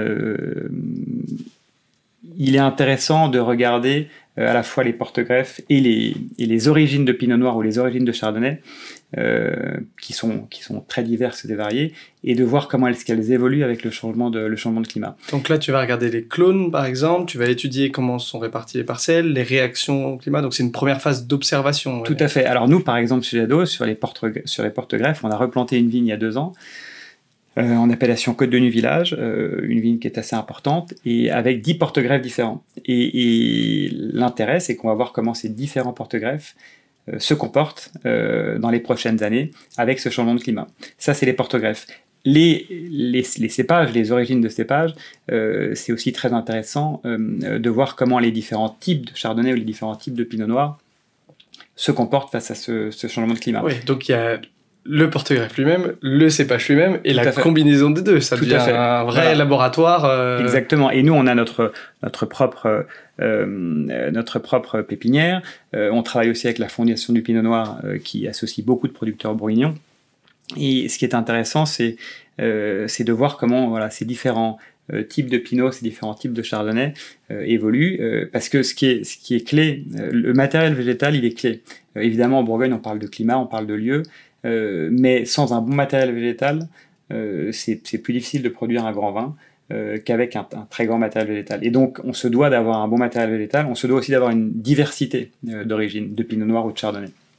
Il est intéressant de regarder à la fois les porte-greffes et les origines de Pinot Noir ou les origines de Chardonnay, qui sont très diverses et variées, et de voir comment est-ce qu'elles évoluent avec le changement de climat. Donc là, tu vas regarder les clones, par exemple, tu vas étudier comment sont réparties les parcelles, les réactions au climat, donc c'est une première phase d'observation. Tout à fait. Alors nous, par exemple, chez Jadot, sur les porte-greffes, on a replanté une vigne il y a 2 ans, en appellation Côte de Nu-Village, une vigne qui est assez importante, et avec 10 porte-greffes différents. Et l'intérêt, c'est qu'on va voir comment ces différents porte-greffes se comportent dans les prochaines années avec ce changement de climat. Ça, c'est les porte-greffes. Les cépages, les origines de cépages, c'est aussi très intéressant de voir comment les différents types de Chardonnay ou les différents types de Pinot Noir se comportent face à ce changement de climat. Oui, donc il y a le porte-greffe lui-même, le cépage lui-même et la combinaison des deux. Ça devient un vrai laboratoire. Exactement. Et nous, on a notre propre pépinière. On travaille aussi avec la Fondation du Pinot Noir qui associe beaucoup de producteurs bourguignons. Et ce qui est intéressant, c'est de voir comment ces différents types de Pinot, ces différents types de Chardonnay évoluent. Parce que ce qui est clé, le matériel végétal, il est clé. Évidemment, en Bourgogne, on parle de climat, on parle de lieu. Mais sans un bon matériel végétal, c'est plus difficile de produire un grand vin qu'avec un très grand matériel végétal. Et donc, on se doit d'avoir un bon matériel végétal, on se doit aussi d'avoir une diversité d'origine, de Pinot Noir ou de Chardonnay.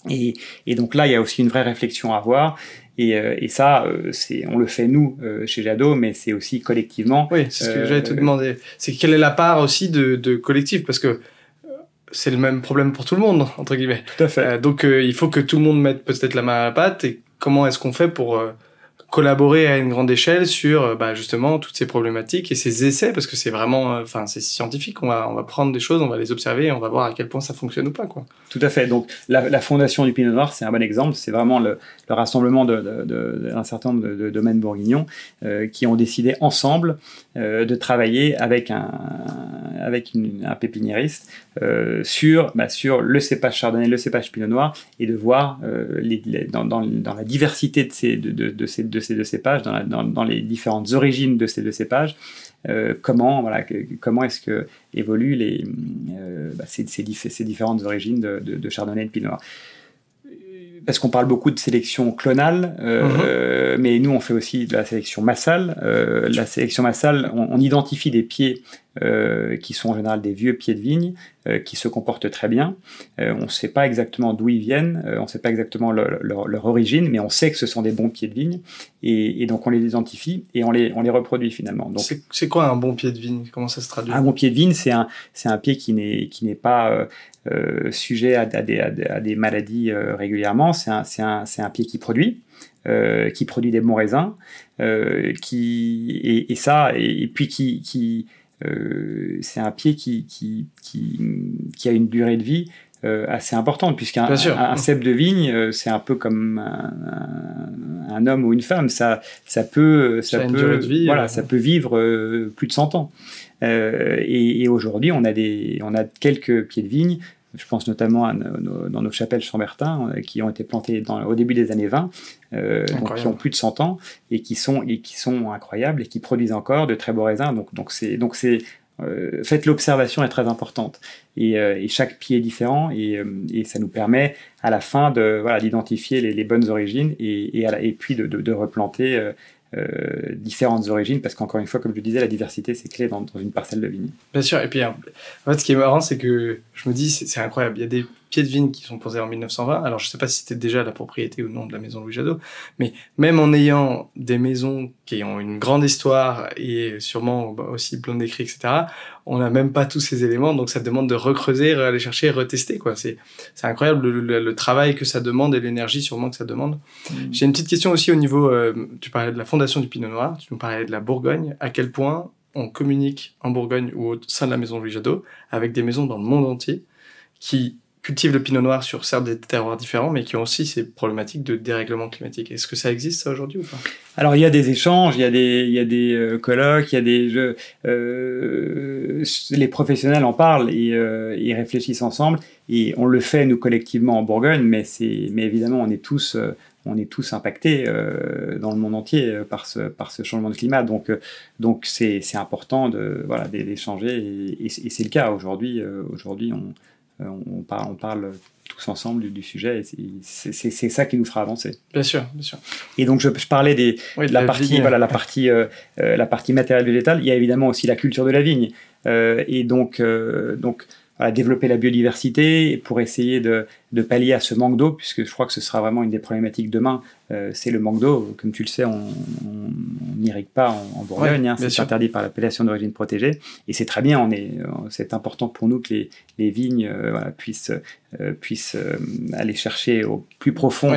Et donc là, il y a aussi une vraie réflexion à avoir. Et ça, on le fait nous chez Jadot, mais c'est aussi collectivement. Oui, c'est ce que j'allais te demander. C'est quelle est la part aussi de collectif, parce que c'est le même problème pour tout le monde, entre guillemets. Tout à fait. Donc il faut que tout le monde mette peut-être la main à la pâte. Et comment est-ce qu'on fait pour collaborer à une grande échelle sur justement toutes ces problématiques et ces essais, parce que c'est vraiment, c'est scientifique. On va prendre des choses, on va les observer et on va voir à quel point ça fonctionne ou pas, quoi. Tout à fait. Donc la fondation du Pinot Noir, c'est un bon exemple. C'est vraiment le rassemblement d'un certain nombre de domaines bourguignons qui ont décidé ensemble de travailler avec un pépiniériste sur le cépage chardonnay, le cépage Pinot Noir, et de voir dans la diversité de ces cépages, dans les différentes origines de ces deux cépages, comment est-ce que évoluent ces différentes origines de chardonnay et de pinot noir. Parce qu'on parle beaucoup de sélection clonale, mais nous on fait aussi de la sélection massale. La sélection massale, on identifie des pieds qui sont en général des vieux pieds de vigne, qui se comportent très bien. On ne sait pas exactement d'où ils viennent, on ne sait pas exactement leur origine, mais on sait que ce sont des bons pieds de vigne, et donc on les identifie et on les reproduit finalement. Donc, c'est quoi un bon pied de vigne? Comment ça se traduit? Un bon pied de vigne, c'est un pied qui n'est pas sujet à des maladies régulièrement. C'est un pied qui produit des bons raisins, c'est un pied qui a une durée de vie assez importante, puisqu'un cep de vigne, c'est un peu comme un homme ou une femme. Ça peut vivre plus de 100 ans. Et aujourd'hui, on a quelques pieds de vigne. Je pense notamment dans nos chapelles Chambertin, qui ont été plantées au début des années 20, donc qui ont plus de 100 ans, et qui sont incroyables, et qui produisent encore de très beaux raisins. Faites l'observation est très importante. Et chaque pied est différent, et ça nous permet à la fin d'identifier les bonnes origines, et puis de replanter différentes origines, parce qu'encore une fois, comme je disais, la diversité c'est clé dans une parcelle de vigne. Bien sûr. Et puis en fait, ce qui est marrant, c'est que je me dis, c'est incroyable, il y a des pieds de vigne qui sont posés en 1920. Alors je sais pas si c'était déjà la propriété ou non de la maison Louis Jadot, mais même en ayant des maisons qui ont une grande histoire et sûrement aussi plein d'écrits, etc., on n'a même pas tous ces éléments, donc ça demande de recreuser, aller chercher, retester, quoi. C'est incroyable le travail que ça demande et l'énergie sûrement que ça demande. J'ai une petite question aussi au niveau, tu parlais de la fondation du Pinot Noir, tu nous parlais de la Bourgogne. À quel point on communique en Bourgogne ou au sein de la maison Louis Jadot avec des maisons dans le monde entier qui cultivent le Pinot Noir sur certes des terroirs différents, mais qui ont aussi ces problématiques de dérèglement climatique. Est-ce que ça existe, ça, aujourd'hui, ou pas? Alors, il y a des échanges, il y a des colloques, il y a des jeux. Les professionnels en parlent et ils réfléchissent ensemble. Et on le fait, nous, collectivement, en Bourgogne, mais évidemment, on est tous impactés dans le monde entier par ce changement de climat. Donc c'est important d'échanger, et c'est le cas aujourd'hui. On parle tous ensemble du sujet, et c'est ça qui nous fera avancer. Bien sûr, bien sûr. Et donc je parlais de la partie matérielle végétale. Il y a évidemment aussi la culture de la vigne, et donc développer la biodiversité pour essayer de pallier à ce manque d'eau, puisque je crois que ce sera vraiment une des problématiques demain, c'est le manque d'eau. Comme tu le sais, on n'irrigue pas en Bourgogne, c'est interdit par l'appellation d'origine protégée, et c'est très bien, c'est important pour nous que les vignes puissent aller chercher au plus profond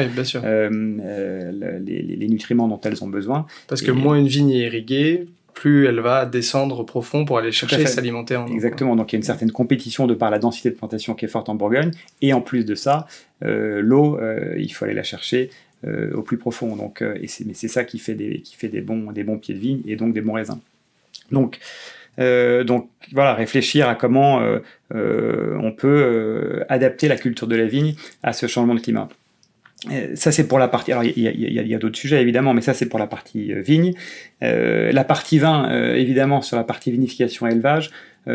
les nutriments dont elles ont besoin. Parce que moins une vigne est irriguée, plus elle va descendre au profond pour aller chercher et s'alimenter en eau. Exactement, donc il y a une certaine compétition de par la densité de plantation qui est forte en Bourgogne, et en plus de ça, l'eau, il faut aller la chercher au plus profond. Mais c'est ça qui fait des bons pieds de vigne, et donc des bons raisins. Donc voilà, réfléchir à comment on peut adapter la culture de la vigne à ce changement de climat. Ça, c'est pour la partie. Alors, il y a d'autres sujets évidemment, mais ça, c'est pour la partie vigne. La partie vin, évidemment, sur la partie vinification et élevage,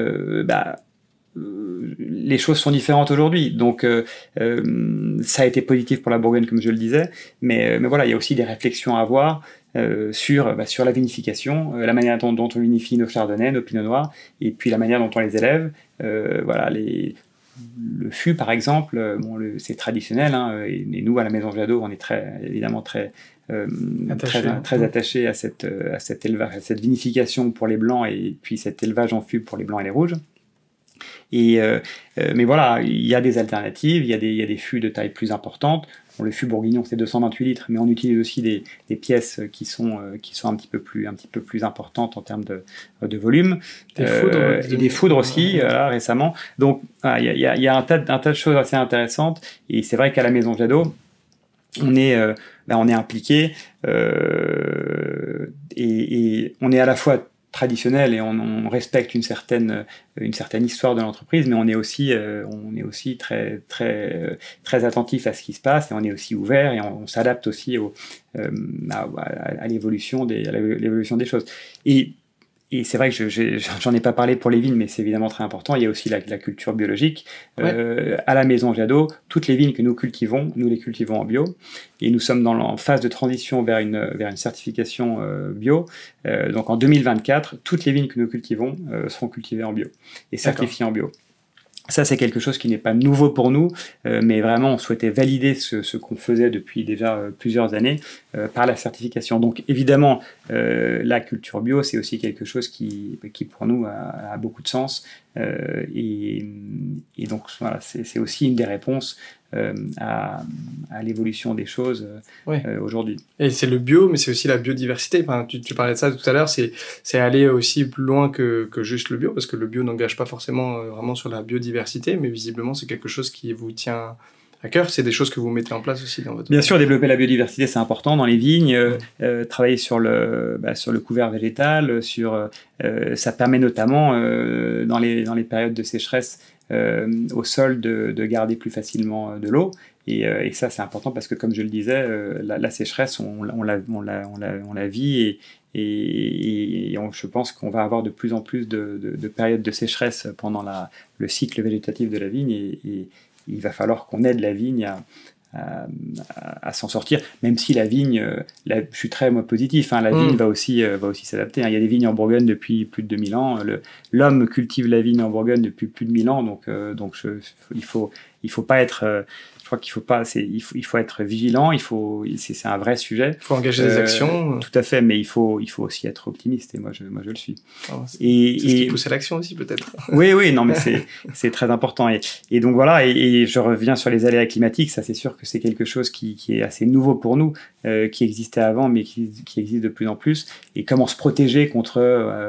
les choses sont différentes aujourd'hui. Donc, ça a été positif pour la Bourgogne, comme je le disais, mais voilà, il y a aussi des réflexions à avoir sur la vinification, la manière dont on vinifie nos chardonnays, nos pinots noirs, et puis la manière dont on les élève. le fût, par exemple, c'est traditionnel, hein, et nous, à la Maison Jadot, on est évidemment très attaché à cet élevage, à cette vinification pour les blancs, et puis cet élevage en fût pour les blancs et les rouges. Mais voilà, il y a des alternatives, il y a des fûts de taille plus importante. Bon, le fût bourguignon, c'est 228 litres, mais on utilise aussi des pièces qui sont un petit peu plus importantes en termes de volume. Des foudres aussi, récemment. Donc, il y a un tas de choses assez intéressantes. Et c'est vrai qu'à la Maison Jadot, on est impliqué et on est à la fois traditionnel et on respecte une certaine histoire de l'entreprise, mais on est aussi très attentif à ce qui se passe, et on est aussi ouvert, et on s'adapte aussi à l'évolution des choses. Et c'est vrai que j'en ai pas parlé pour les vignes, mais c'est évidemment très important. Il y a aussi la culture biologique. Ouais. À la Maison Jadot, toutes les vignes que nous cultivons, nous les cultivons en bio. Et nous sommes en phase de transition vers une certification bio. Donc en 2024, toutes les vignes que nous cultivons seront cultivées en bio et certifiées en bio. Ça, c'est quelque chose qui n'est pas nouveau pour nous, mais vraiment, on souhaitait valider ce qu'on faisait depuis déjà plusieurs années par la certification. Donc, évidemment, la culture bio, c'est aussi quelque chose qui pour nous, a beaucoup de sens. Et donc, voilà, c'est aussi une des réponses à l'évolution des choses aujourd'hui. Et c'est le bio, mais c'est aussi la biodiversité. Enfin, tu parlais de ça tout à l'heure, c'est aller aussi plus loin que juste le bio, parce que le bio n'engage pas forcément vraiment sur la biodiversité, mais visiblement c'est quelque chose qui vous tient à cœur. C'est des choses que vous mettez en place aussi dans votre... Bien sûr, développer la biodiversité, c'est important dans les vignes. Travailler sur le couvert végétal, ça permet notamment dans les périodes de sécheresse au sol de garder plus facilement de l'eau, et ça c'est important parce que, comme je le disais, la sécheresse on la vit, et je pense qu'on va avoir de plus en plus de périodes de sécheresse pendant le cycle végétatif de la vigne, et il va falloir qu'on aide la vigne à s'en sortir, même si la vigne, je suis très positif, hein, la vigne va aussi s'adapter, hein. Il y a des vignes en Bourgogne depuis plus de 2000 ans, l'homme cultive la vigne en Bourgogne depuis plus de 1000 ans, donc il faut pas être... Je crois qu'il faut être vigilant, c'est un vrai sujet. Il faut engager des actions. Tout à fait, mais il faut aussi être optimiste, et moi je le suis. C'est ce qui pousse à l'action aussi, peut-être. Oui, non, mais c'est très important. Et donc voilà, et je reviens sur les aléas climatiques. Ça, c'est sûr que c'est quelque chose qui est assez nouveau pour nous, qui existait avant, mais qui existe de plus en plus. Et comment se protéger contre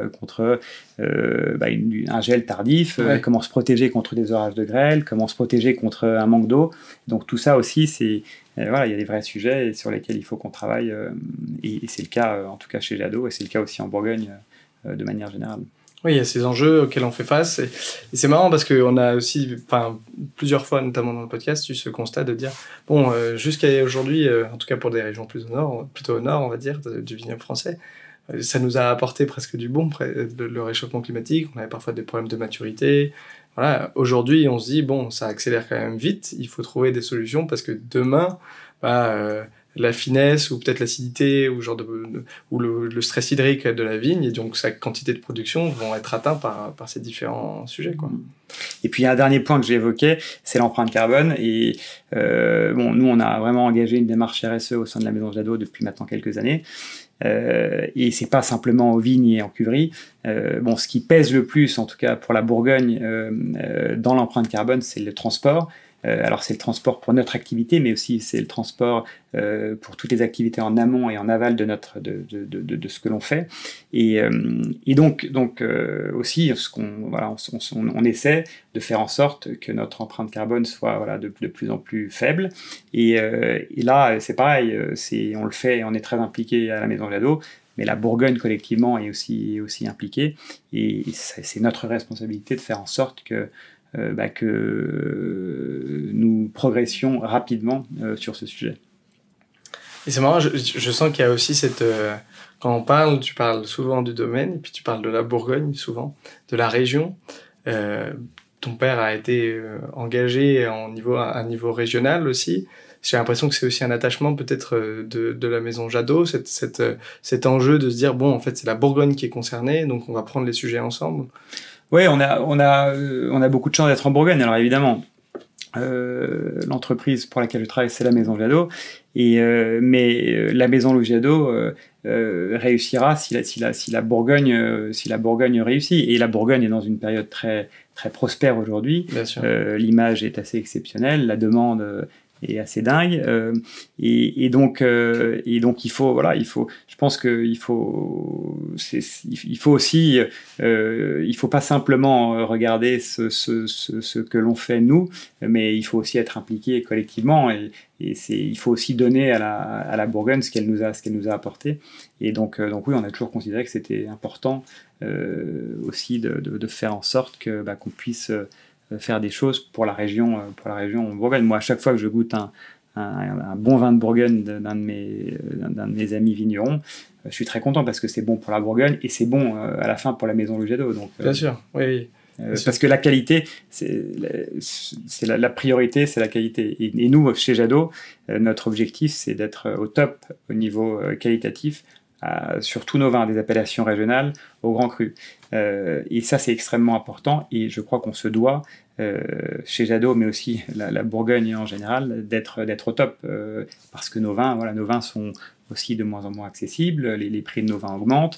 un gel tardif, comment se protéger contre des orages de grêle, comment se protéger contre un manque d'eau. Donc tout ça aussi, il y a des vrais sujets sur lesquels il faut qu'on travaille, et c'est le cas en tout cas chez Jadot, et c'est le cas aussi en Bourgogne de manière générale. Oui, il y a ces enjeux auxquels on fait face, et c'est marrant parce qu'on a aussi, plusieurs fois, notamment dans le podcast, eu ce constat de dire, jusqu'à aujourd'hui, en tout cas pour des régions plutôt au nord, on va dire, du vignoble français, ça nous a apporté presque du bon, le réchauffement climatique. On avait parfois des problèmes de maturité. Voilà. Aujourd'hui, on se dit, ça accélère quand même vite, il faut trouver des solutions, parce que demain, la finesse, ou peut-être l'acidité, ou le stress hydrique de la vigne, et donc sa quantité de production, vont être atteints par ces différents sujets, quoi. Et puis, il y a un dernier point que j'ai évoqué, c'est l'empreinte carbone. Et nous, on a vraiment engagé une démarche RSE au sein de la Maison Jadot depuis maintenant quelques années. Et c'est pas simplement aux vignes et en cuverie. Ce qui pèse le plus, en tout cas pour la Bourgogne, dans l'empreinte carbone, c'est le transport. Alors c'est le transport pour notre activité, mais aussi c'est le transport pour toutes les activités en amont et en aval de ce que l'on fait. Et donc aussi, on essaie de faire en sorte que notre empreinte carbone soit de plus en plus faible. Et là, c'est pareil, on le fait, on est très impliqué à la Maison Jadot, mais la Bourgogne collectivement est aussi impliquée. Et c'est notre responsabilité de faire en sorte que nous progressions rapidement sur ce sujet. Et c'est marrant, je sens qu'il y a aussi quand on parle, tu parles souvent du domaine, et puis tu parles de la Bourgogne souvent, de la région. Ton père a été engagé à un niveau régional aussi. J'ai l'impression que c'est aussi un attachement peut-être de la Maison Jadot, cet enjeu de se dire, en fait, c'est la Bourgogne qui est concernée, donc on va prendre les sujets ensemble. Oui, on a beaucoup de chance d'être en Bourgogne. Alors évidemment, l'entreprise pour laquelle je travaille, c'est la Maison Jadot. Mais la Maison Louis Jadot réussira si la Bourgogne réussit. Et la Bourgogne est dans une période très, très prospère aujourd'hui. L'image est assez exceptionnelle, la demande est assez dingue. Et donc il faut, je pense qu'il faut, il faut aussi, il faut pas simplement regarder ce que l'on fait nous, mais il faut aussi être impliqué collectivement et il faut aussi donner à la Bourgogne ce qu'elle nous a apporté. Et donc oui, on a toujours considéré que c'était important aussi de faire en sorte qu'on puisse faire des choses pour la région Bourgogne. Moi, à chaque fois que je goûte un bon vin de Bourgogne d'un de mes amis vignerons, je suis très content parce que c'est bon pour la Bourgogne et c'est bon à la fin pour la Maison Louis Jadot. Donc, bien sûr, oui. Parce que la qualité, c'est la priorité, c'est la qualité. Et nous, chez Jadot, notre objectif, c'est d'être au top au niveau qualitatif sur tous nos vins, des appellations régionales au Grand Cru. Et ça, c'est extrêmement important. Et je crois qu'on se doit, chez Jadot, mais aussi la Bourgogne en général, d'être au top. Parce que nos vins sont aussi de moins en moins accessibles, les prix de nos vins augmentent,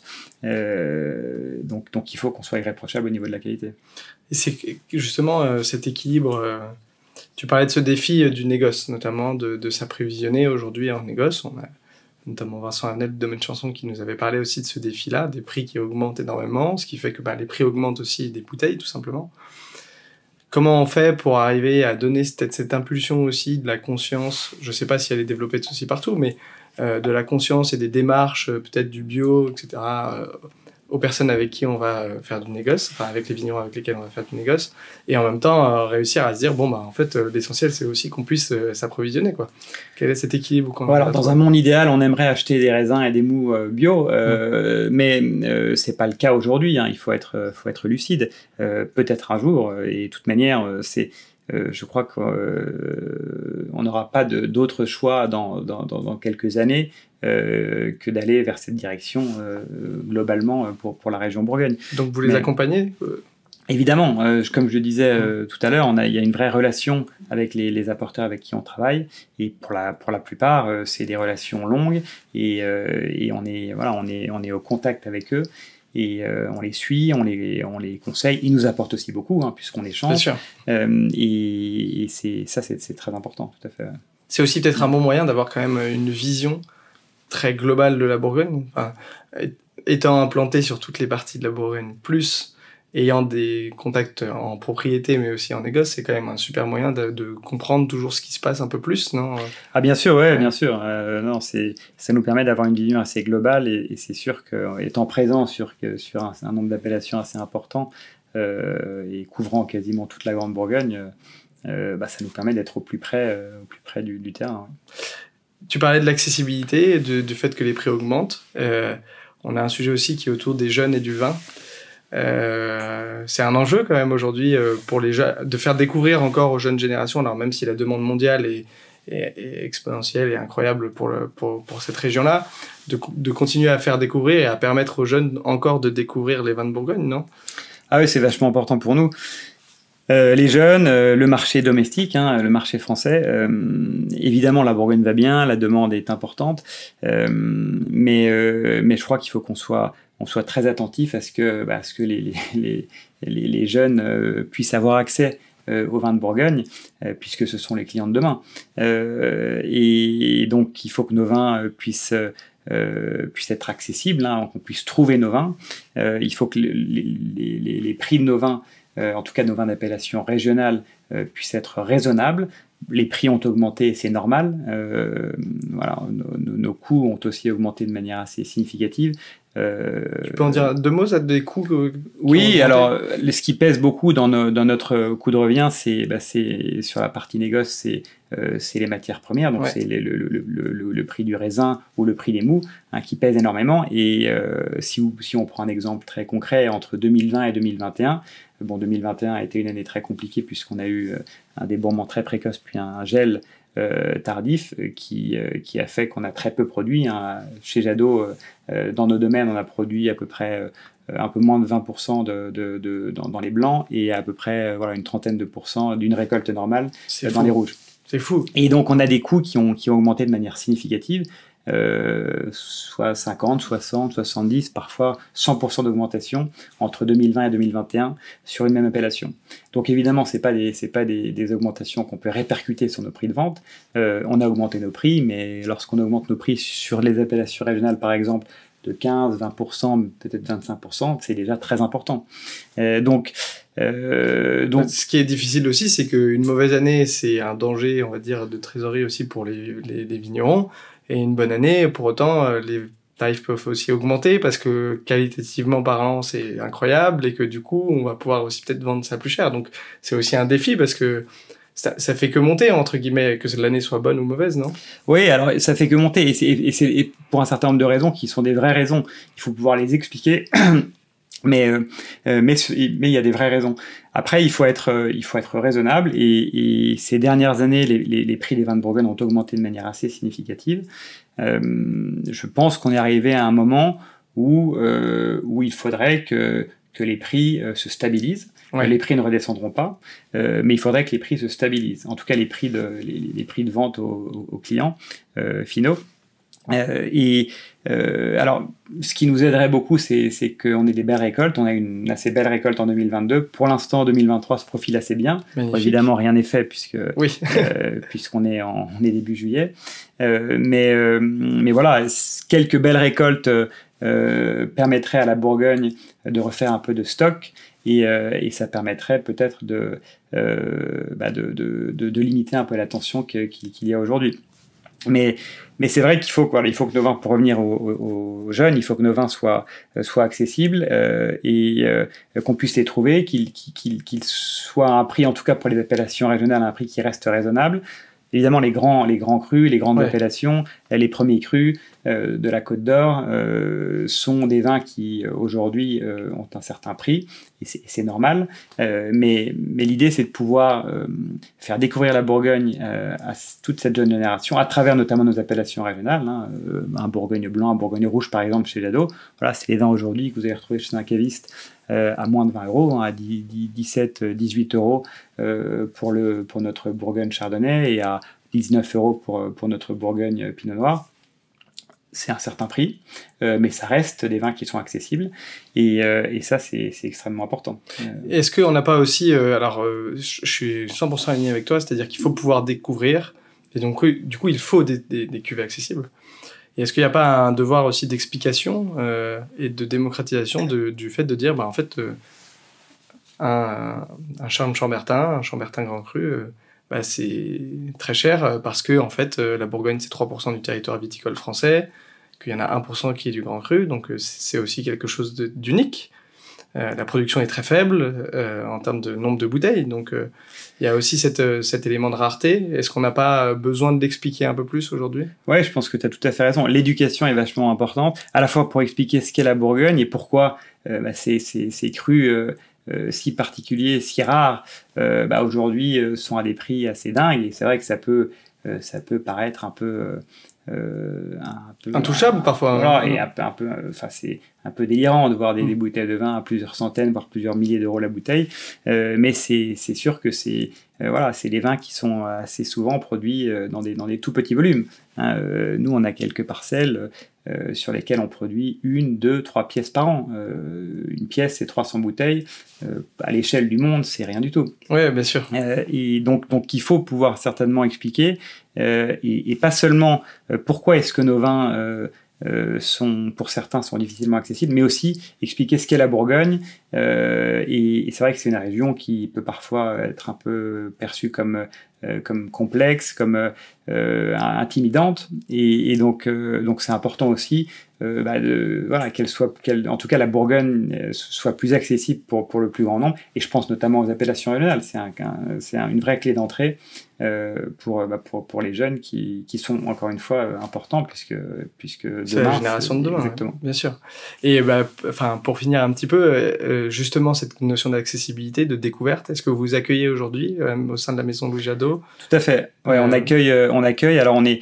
donc il faut qu'on soit irréprochable au niveau de la qualité. Et c'est justement cet équilibre, tu parlais de ce défi du négoce, notamment de s'approvisionner aujourd'hui en négoce. On a notamment Vincent Arnel de Domaine Chanson qui nous avait parlé aussi de ce défi-là, des prix qui augmentent énormément, ce qui fait que les prix augmentent aussi des bouteilles, tout simplement. Comment on fait pour arriver à donner cette impulsion aussi de la conscience, je ne sais pas si elle est développée de ceci partout, mais de la conscience et des démarches, peut-être du bio, etc., aux personnes avec qui on va faire du négoce, enfin avec les vignerons avec lesquels on va faire du négoce, et en même temps réussir à se dire, en fait, l'essentiel, c'est aussi qu'on puisse s'approvisionner, quoi. Quel est cet équilibre alors, dans un monde idéal, on aimerait acheter des raisins et des mous bio, mais c'est pas le cas aujourd'hui, hein. Il faut être lucide. Peut-être un jour, et de toute manière, je crois qu'on n'aura pas d'autre choix dans quelques années que d'aller vers cette direction globalement pour la région Bourgogne. Donc vous les accompagnez Évidemment, comme je le disais tout à l'heure, il y a une vraie relation avec les apporteurs avec qui on travaille, et pour la plupart, c'est des relations longues, et on est au contact avec eux. Et on les suit, on les conseille. Ils nous apportent aussi beaucoup, puisqu'on échange. Bien sûr. Et c'est très important, tout à fait. C'est aussi peut-être un bon moyen d'avoir quand même une vision très globale de la Bourgogne. Enfin, étant implanté sur toutes les parties de la Bourgogne, plus ayant des contacts en propriété, mais aussi en négoce, c'est quand même un super moyen de comprendre toujours ce qui se passe un peu plus, non ? Ah bien sûr, ouais. Bien sûr. Non, ça nous permet d'avoir une vision assez globale, et c'est sûr qu'étant présent sur un nombre d'appellations assez important, et couvrant quasiment toute la Grande Bourgogne, ça nous permet d'être au plus près du terrain. Ouais. Tu parlais de l'accessibilité, du fait que les prix augmentent. On a un sujet aussi qui est autour des jeunes et du vin. C'est un enjeu quand même aujourd'hui pour les jeunes, de faire découvrir encore aux jeunes générations, alors même si la demande mondiale est exponentielle et incroyable pour cette région-là, de continuer à faire découvrir et à permettre aux jeunes encore de découvrir les vins de Bourgogne, non ? Ah oui, c'est vachement important pour nous. Les jeunes, le marché domestique, le marché français, évidemment la Bourgogne va bien, la demande est importante, mais je crois qu'il faut qu'on soit très attentif à ce que les jeunes puissent avoir accès aux vins de Bourgogne, puisque ce sont les clients de demain. Et donc il faut que nos vins puissent être accessibles, qu'on puisse trouver nos vins. Il faut que les prix de nos vins, en tout cas nos vins d'appellation régionale, puissent être raisonnables. Les prix ont augmenté, c'est normal. Nos coûts ont aussi augmenté de manière assez significative. Tu peux en dire 2 mots, ça, des coûts Oui, alors ce qui pèse beaucoup dans notre coût de revient, c'est sur la partie négoce, c'est les matières premières, donc c'est le prix du raisin ou le prix des mous, qui pèse énormément. Et si on prend un exemple très concret, entre 2020 et 2021, 2021 a été une année très compliquée puisqu'on a eu un débourrement très précoce puis un gel tardif qui a fait qu'on a très peu produit. Chez Jadot, dans nos domaines, on a produit à peu près un peu moins de 20% dans les blancs et à peu près une trentaine de pourcents d'une récolte normale dans les rouges. C'est fou. Et donc on a des coûts qui ont augmenté de manière significative, soit 50, 60, 70, parfois 100% d'augmentation entre 2020 et 2021 sur une même appellation. Donc évidemment, c'est pas des augmentations qu'on peut répercuter sur nos prix de vente. On a augmenté nos prix, mais lorsqu'on augmente nos prix sur les appellations régionales, par exemple, de 15, 20%, peut-être 25%, c'est déjà très important. Donc, ce qui est difficile aussi, c'est qu'une mauvaise année, c'est un danger, on va dire, de trésorerie aussi pour les vignerons. Et une bonne année, pour autant, les tarifs peuvent aussi augmenter parce que qualitativement parlant, c'est incroyable et que du coup, on va pouvoir aussi peut-être vendre ça plus cher. Donc, c'est aussi un défi parce que ça fait que monter, entre guillemets, que l'année soit bonne ou mauvaise, non? Oui, alors ça fait que monter et c'est pour un certain nombre de raisons qui sont des vraies raisons. Il faut pouvoir les expliquer. Mais il y a des vraies raisons. Après, il faut être raisonnable et ces dernières années, les prix des vins de Bourgogne ont augmenté de manière assez significative. Je pense qu'on est arrivé à un moment où il faudrait que les prix se stabilisent. Ouais. Les prix ne redescendront pas, mais il faudrait que les prix se stabilisent. En tout cas, les prix de vente aux clients finaux. Alors, ce qui nous aiderait beaucoup, c'est qu'on ait des belles récoltes. On a une assez belle récolte en 2022. Pour l'instant, 2023 se profile assez bien. Bon, évidemment, rien n'est fait puisqu'on est début juillet. Mais voilà, quelques belles récoltes permettraient à la Bourgogne de refaire un peu de stock. Et ça permettrait peut-être de limiter un peu la tension qu'il y a aujourd'hui. Mais c'est vrai qu'il faut que nos vins, pour revenir aux jeunes, il faut que nos vins soient accessibles et qu'on puisse les trouver, qu'ils soient à un prix, en tout cas pour les appellations régionales, à un prix qui reste raisonnable. Évidemment, les grands crus, les grandes appellations, les premiers crus de la Côte d'Or sont des vins qui, aujourd'hui, ont un certain prix, et c'est normal. Mais l'idée, c'est de pouvoir faire découvrir la Bourgogne à toute cette jeune génération, à travers notamment nos appellations régionales, un Bourgogne blanc, un Bourgogne rouge, par exemple, chez Jadot. Voilà, c'est les vins aujourd'hui que vous allez retrouver chez un caviste à moins de 20 €, à 17, 18 € pour notre Bourgogne Chardonnay et à 19 € pour notre Bourgogne Pinot Noir. C'est un certain prix, mais ça reste des vins qui sont accessibles et ça, c'est extrêmement important. Est-ce qu'on n'a pas aussi... je suis 100% aligné avec toi, c'est-à-dire qu'il faut pouvoir découvrir, et donc du coup, il faut des cuvées accessibles. Et est-ce qu'il n'y a pas un devoir aussi d'explication et de démocratisation du fait de dire, en fait, un Chambertin Grand Cru, c'est très cher parce que en fait, la Bourgogne, c'est 3% du territoire viticole français, qu'il y en a 1% qui est du Grand Cru, donc c'est aussi quelque chose d'unique. La production est très faible en termes de nombre de bouteilles, donc il y a aussi cet élément de rareté. Est-ce qu'on n'a pas besoin de l'expliquer un peu plus aujourd'hui? Ouais, je pense que tu as tout à fait raison. L'éducation est vachement importante, à la fois pour expliquer ce qu'est la Bourgogne et pourquoi ces crus si particuliers, si rares, aujourd'hui sont à des prix assez dingues. Et c'est vrai que ça peut paraître un peu intouchable parfois. Voilà, et c'est un peu délirant de voir des bouteilles de vin à plusieurs centaines, voire plusieurs milliers d'euros la bouteille. Mais c'est sûr que c'est des vins qui sont assez souvent produits dans des tout petits volumes. Nous, on a quelques parcelles sur lesquelles on produit 1, 2, 3 pièces par an. Une pièce, c'est 300 bouteilles. À l'échelle du monde, c'est rien du tout. Oui, bien sûr. Et donc, il faut pouvoir certainement expliquer, et pas seulement pourquoi est-ce que nos vins pour certains sont difficilement accessibles, mais aussi expliquer ce qu'est la Bourgogne. Et c'est vrai que c'est une région qui peut parfois être un peu perçue comme complexe, comme intimidante, et donc c'est important aussi en tout cas la Bourgogne soit plus accessible pour le plus grand nombre, et je pense notamment aux appellations régionales. C'est une vraie clé d'entrée pour les jeunes qui sont encore une fois importants puisque c'est la génération de demain. Exactement. Bien sûr. Et pour finir un petit peu, justement cette notion d'accessibilité, de découverte, est-ce que vous accueillez aujourd'hui au sein de la maison Louis Jadot? Tout à fait. Ouais, on accueille. Alors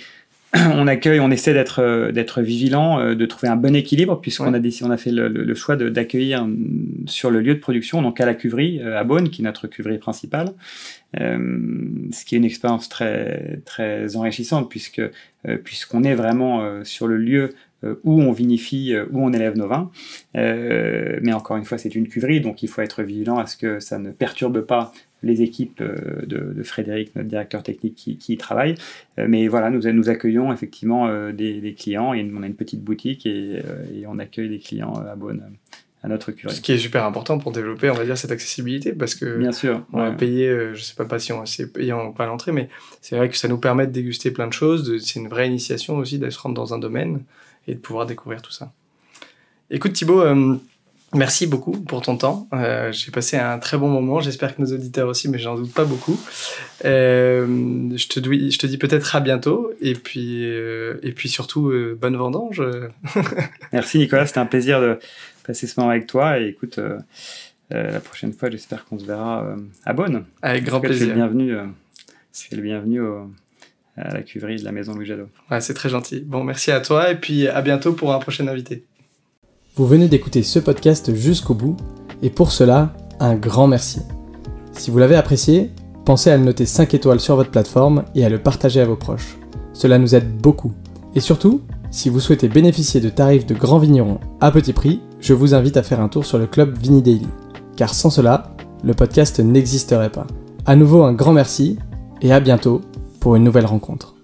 on accueille, on essaie d'être vigilant, de trouver un bon équilibre, puisqu'on on a fait le choix d'accueillir sur le lieu de production, donc à la cuverie, à Beaune, qui est notre cuverie principale, ce qui est une expérience très, très enrichissante, puisqu'on est vraiment sur le lieu où on vinifie, où on élève nos vins. Mais encore une fois, c'est une cuverie, donc il faut être vigilant à ce que ça ne perturbe pas les équipes de Frédéric, notre directeur technique, qui y travaille. Mais voilà, nous accueillons effectivement des clients, et on a une petite boutique, et on accueille des clients à Beaune, à notre cuverie. Ce qui est super important pour développer, on va dire, cette accessibilité, parce que bien sûr, on va payer, je sais pas si c'est payant pas à l'entrée, mais c'est vrai que ça nous permet de déguster plein de choses, c'est une vraie initiation aussi de se rendre dans un domaine et de pouvoir découvrir tout ça. Écoute Thibaut, merci beaucoup pour ton temps. J'ai passé un très bon moment. J'espère que nos auditeurs aussi, mais j'en doute pas beaucoup. Je te dis peut-être à bientôt. Et puis surtout, bonne vendange. Merci Nicolas, c'était un plaisir de passer ce moment avec toi. Et écoute, la prochaine fois, j'espère qu'on se verra à Beaune. Avec grand plaisir. Tu es le bienvenu à la cuverie de la maison Louis Jadot. Ouais, c'est très gentil. Bon, merci à toi. Et puis à bientôt pour un prochain invité. Vous venez d'écouter ce podcast jusqu'au bout, et pour cela, un grand merci. Si vous l'avez apprécié, pensez à le noter 5 étoiles sur votre plateforme et à le partager à vos proches. Cela nous aide beaucoup. Et surtout, si vous souhaitez bénéficier de tarifs de grands vignerons à petit prix, je vous invite à faire un tour sur le club Vini Daily. Car sans cela, le podcast n'existerait pas. À nouveau un grand merci, et à bientôt pour une nouvelle rencontre.